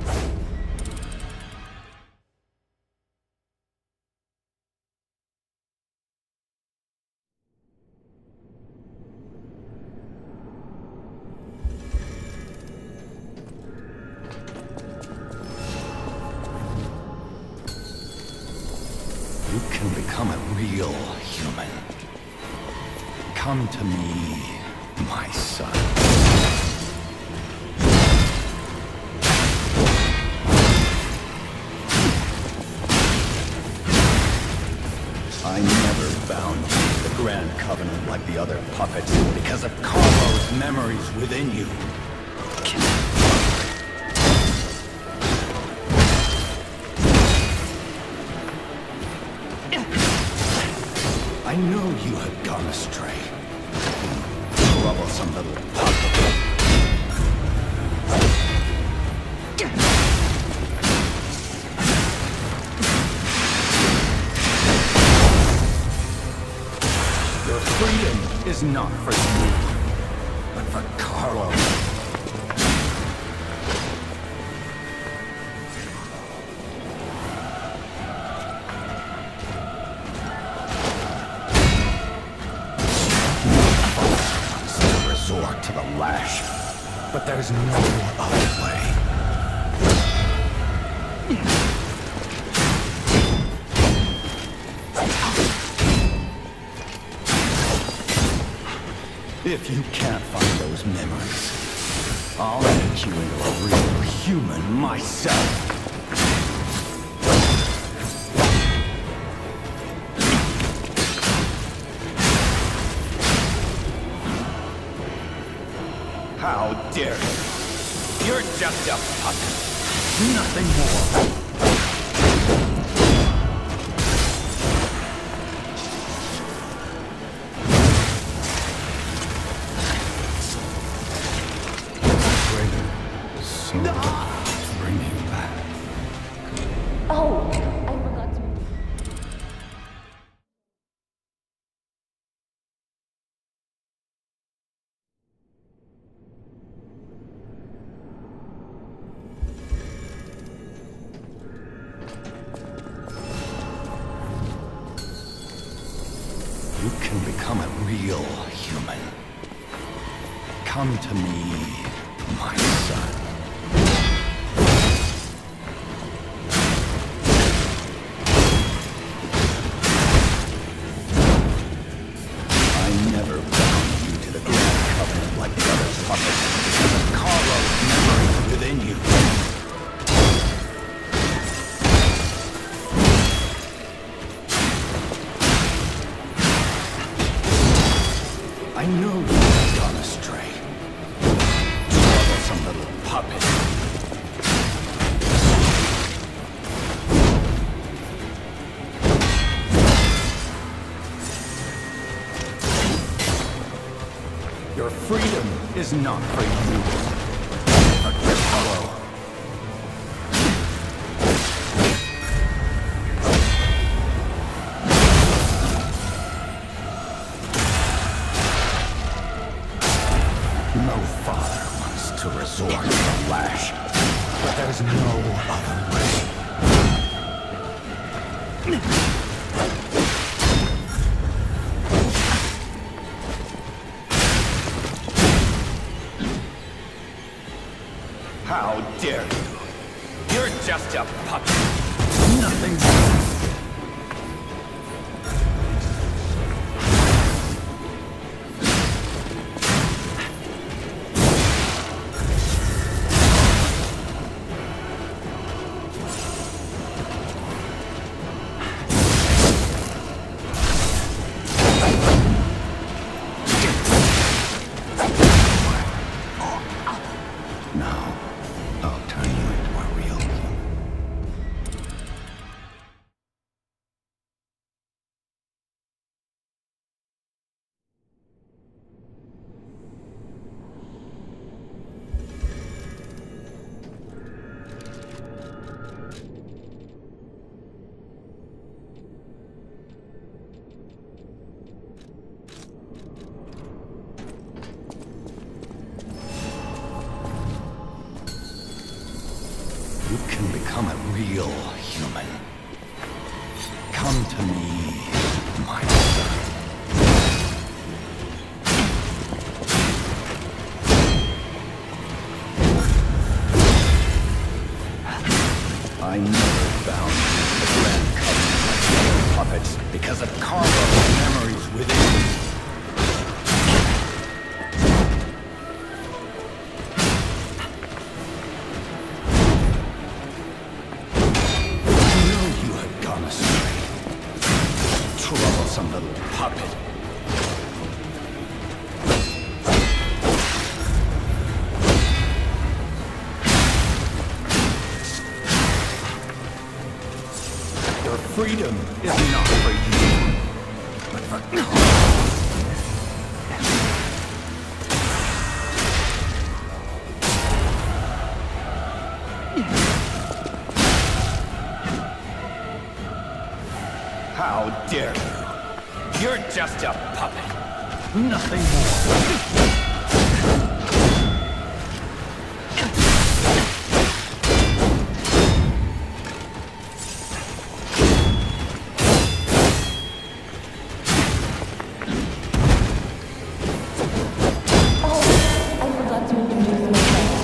You can become a real human. Come to me, my son. I never bound you to the Grand Covenant like the other puppets because of Carlo's memories within you. I know you had gone astray. Troublesome little puppet. Your freedom is not for you, but for Carlo. there's no other way. If you can't find those memories, I'll make you into a real human myself. How dare you? You're just a puppet. Nothing more. Oh, I forgot to. You can become a real human. Come to me, my son. I never bound you to the Grand Covenant like the other puppets. Carlo's memory within you. I know you've gone astray. Troublesome little puppet. Your freedom is not for you, but for Carlo. No father wants to resort to the lash, but there's no other way. How dare you? You're just a puppet. Nothing more. Now, I'll turn you into a real human. You can become a real human. Come to me, my son. I never bound you to the Grand Covenant like the other puppets because of Carlo's memories within you. Troublesome little puppet. Your freedom is not for you, but for How dare you? You're just a puppet. Nothing more. Oh, I forgot to introduce myself.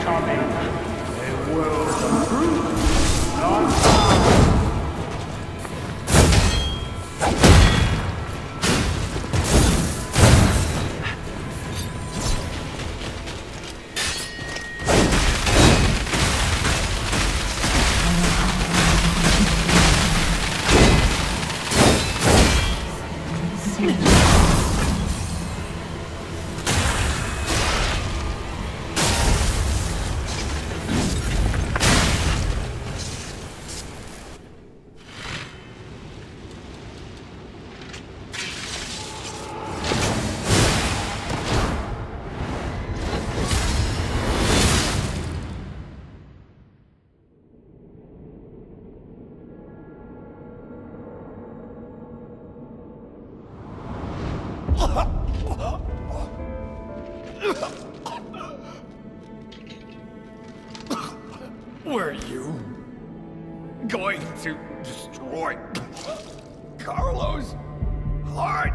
coming. They will prove not. Were you going to destroy Carlos' heart?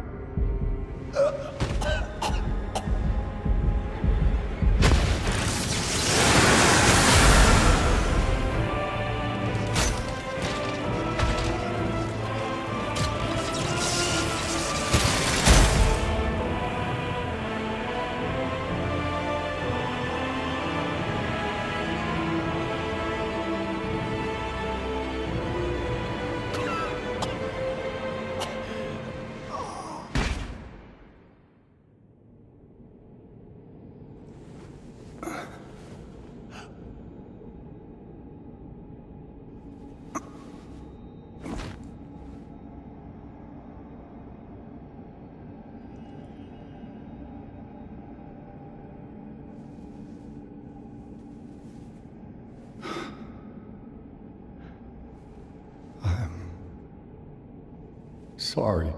Sorry.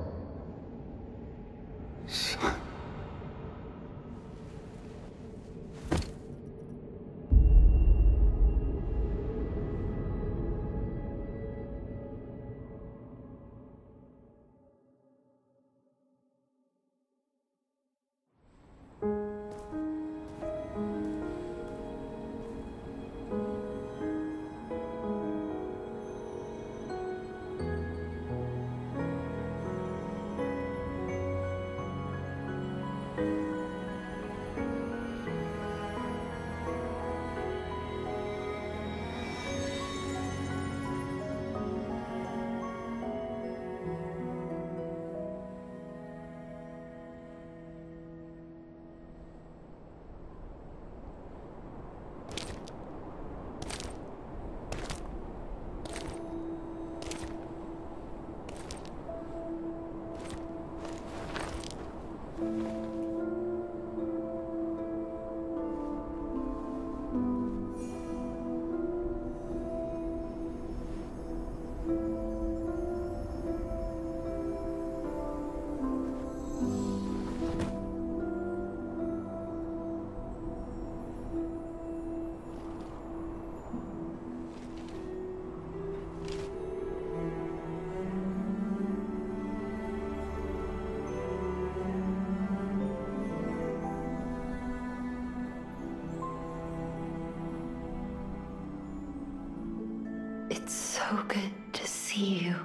It's so good to see you.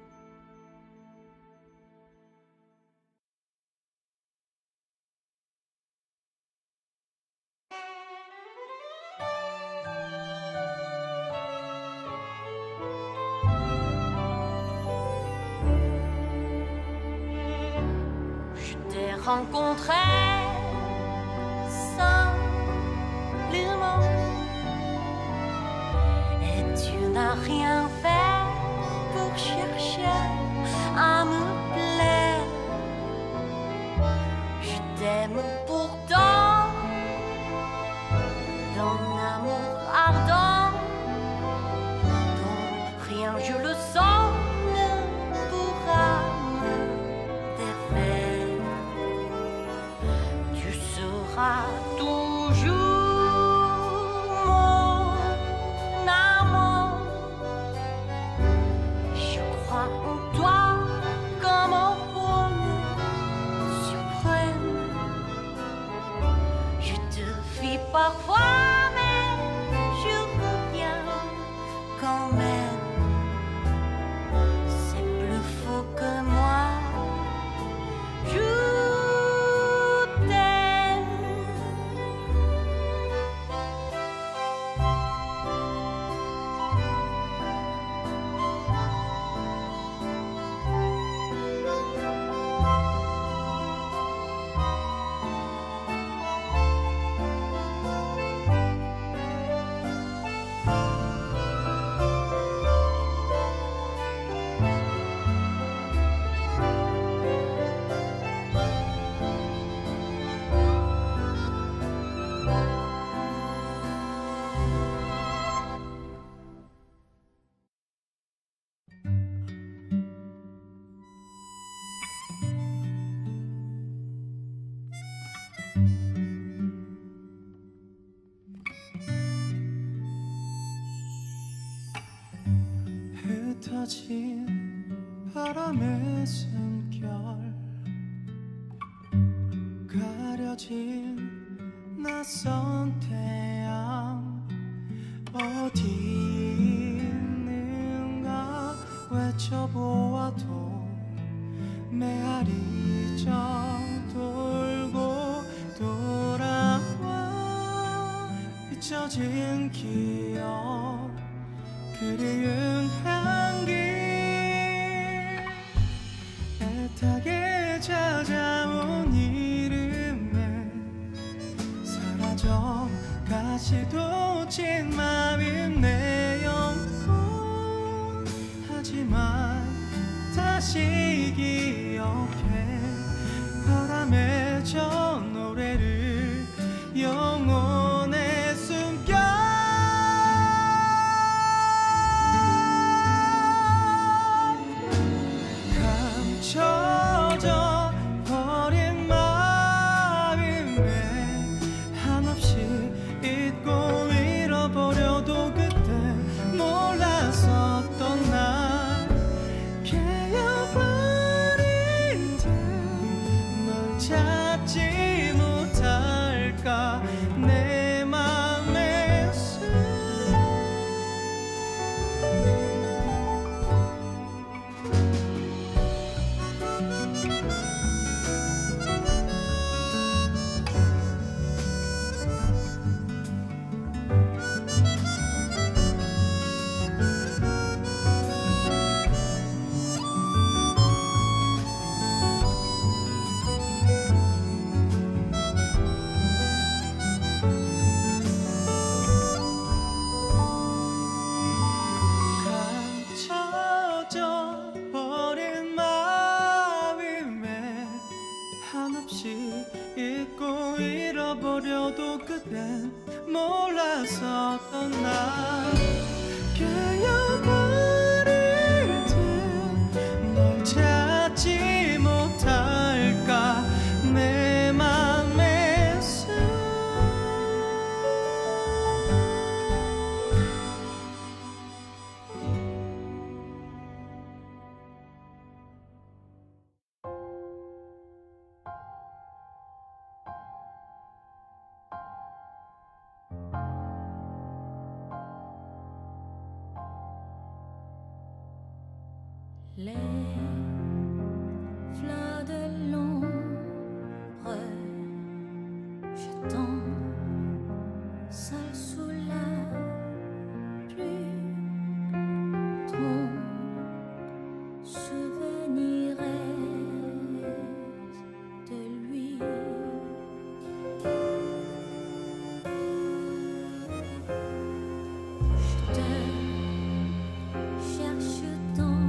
Je t'ai rencontré simplement et tu n'as rien fait pour chercher à me plaire. Je t'aime pourtant d'un amour ardent dont rien, je le sens, ne pourra me défaire. Tu seras toujours mon amour. Je crois en toi comme en bonheur suprême. Je te fis parfois 쏟아진 바람의 숨결 가려진 낯선 태양 어디 있는가 외쳐보아도 메아리 정 돌고 돌아와 잊혀진 기억 그리운 향기 애타게 찾아온 이름에 사라져 가시도 친 맘인 내 영혼 하지만 다시 기억해 바람에 저 노래를 영혼에 숨겨 감춰져 버린 마음에 한없이 잊고 잃어버려도 그때 몰랐었던 날 깨어버린 듯 널 찾지 못할까 내 맘에 감춰져 버린 마음에 한없이 잊고 잃어버려도 그땐 몰랐었던 날 깨어버릴 듯 널 찾지 못할까 내 맘에 Les fleurs de l'ombre jetant seul sous la pluie ton souvenir reste de lui. Je te cherche tant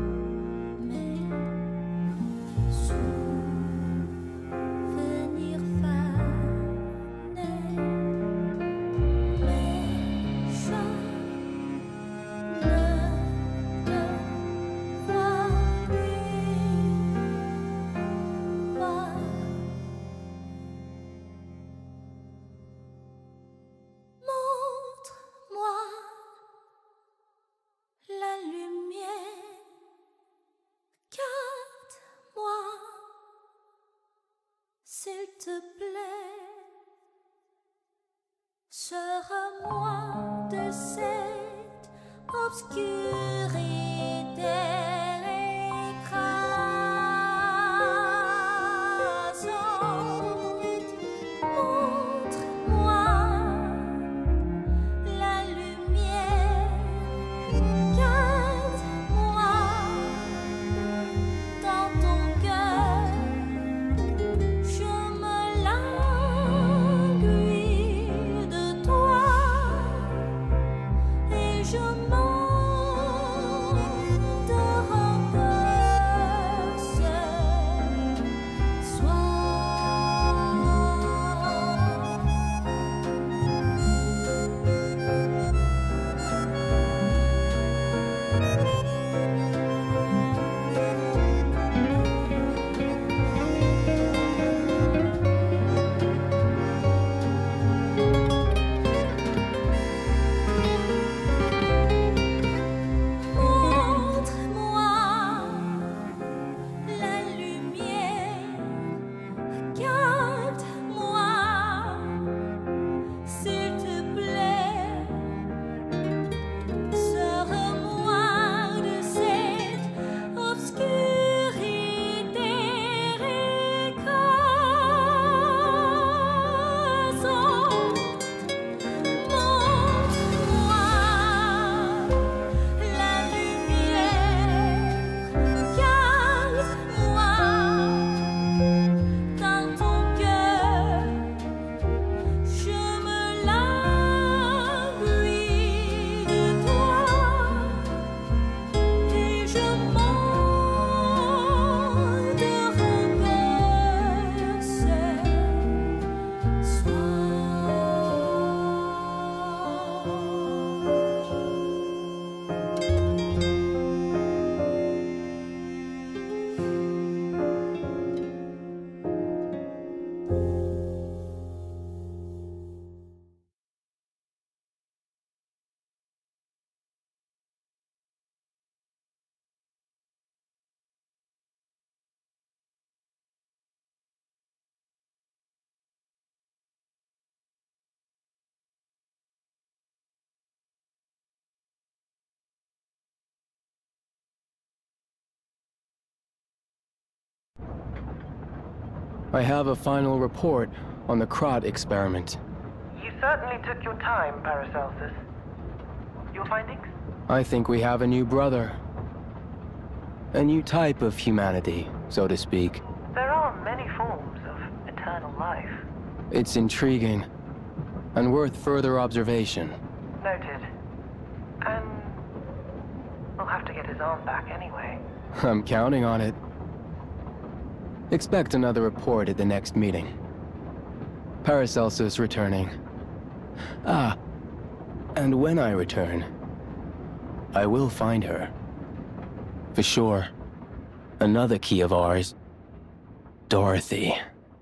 s'il te plaît, sors-moi de cette obscurité écrasante. Montre-moi la lumière, garde-moi dans ton cœur. Je me languis de toi et je m'en I have a final report on the Krat experiment. You certainly took your time, Paracelsus. Your findings? I think we have a new brother. A new type of humanity, so to speak. There are many forms of eternal life. It's intriguing, and worth further observation. Noted. And we'll have to get his arm back anyway. I'm counting on it. Expect another report at the next meeting. Paracelsus returning. Ah, and when I return, I will find her. For sure. Another key of ours. Dorothy.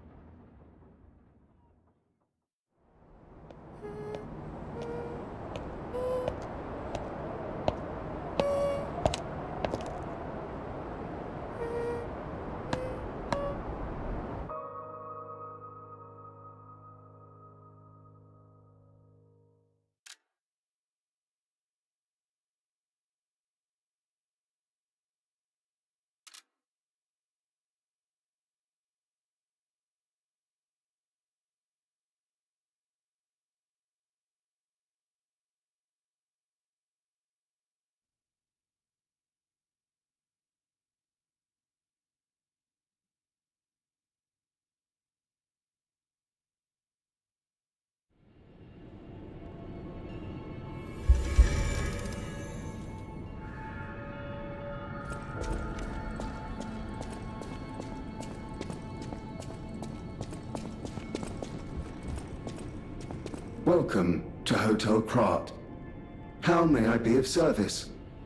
Welcome to Hotel Krat. How may I be of service?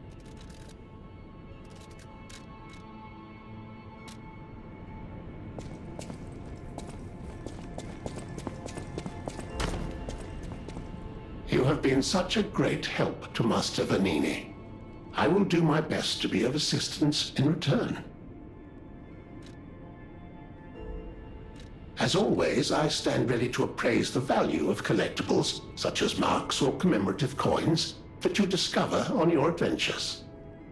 You have been such a great help to Master Vanini. I will do my best to be of assistance in return. As always, I stand ready to appraise the value of collectibles, such as marks or commemorative coins, that you discover on your adventures.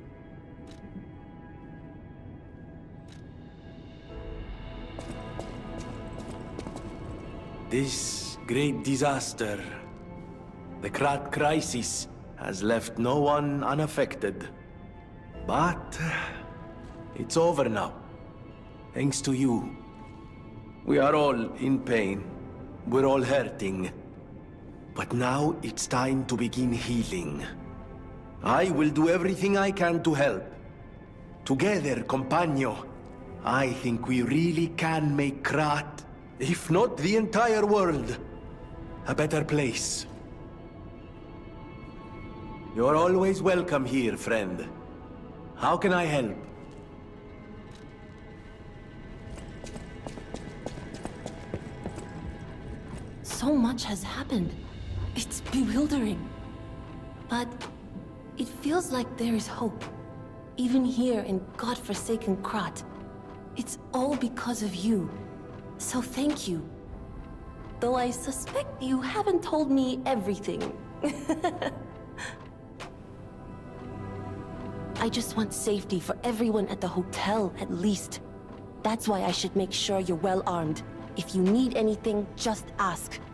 This great disaster, the Krat crisis, has left no one unaffected. But it's over now, thanks to you. We are all in pain. We're all hurting. But now it's time to begin healing. I will do everything I can to help. Together, Compagno, I think we really can make Krat, if not the entire world, a better place. You're always welcome here, friend. How can I help? So much has happened. It's bewildering. But it feels like there is hope. Even here in godforsaken Krat. It's all because of you. So thank you. Though I suspect you haven't told me everything. I just want safety for everyone at the hotel, at least. That's why I should make sure you're well armed. If you need anything, just ask.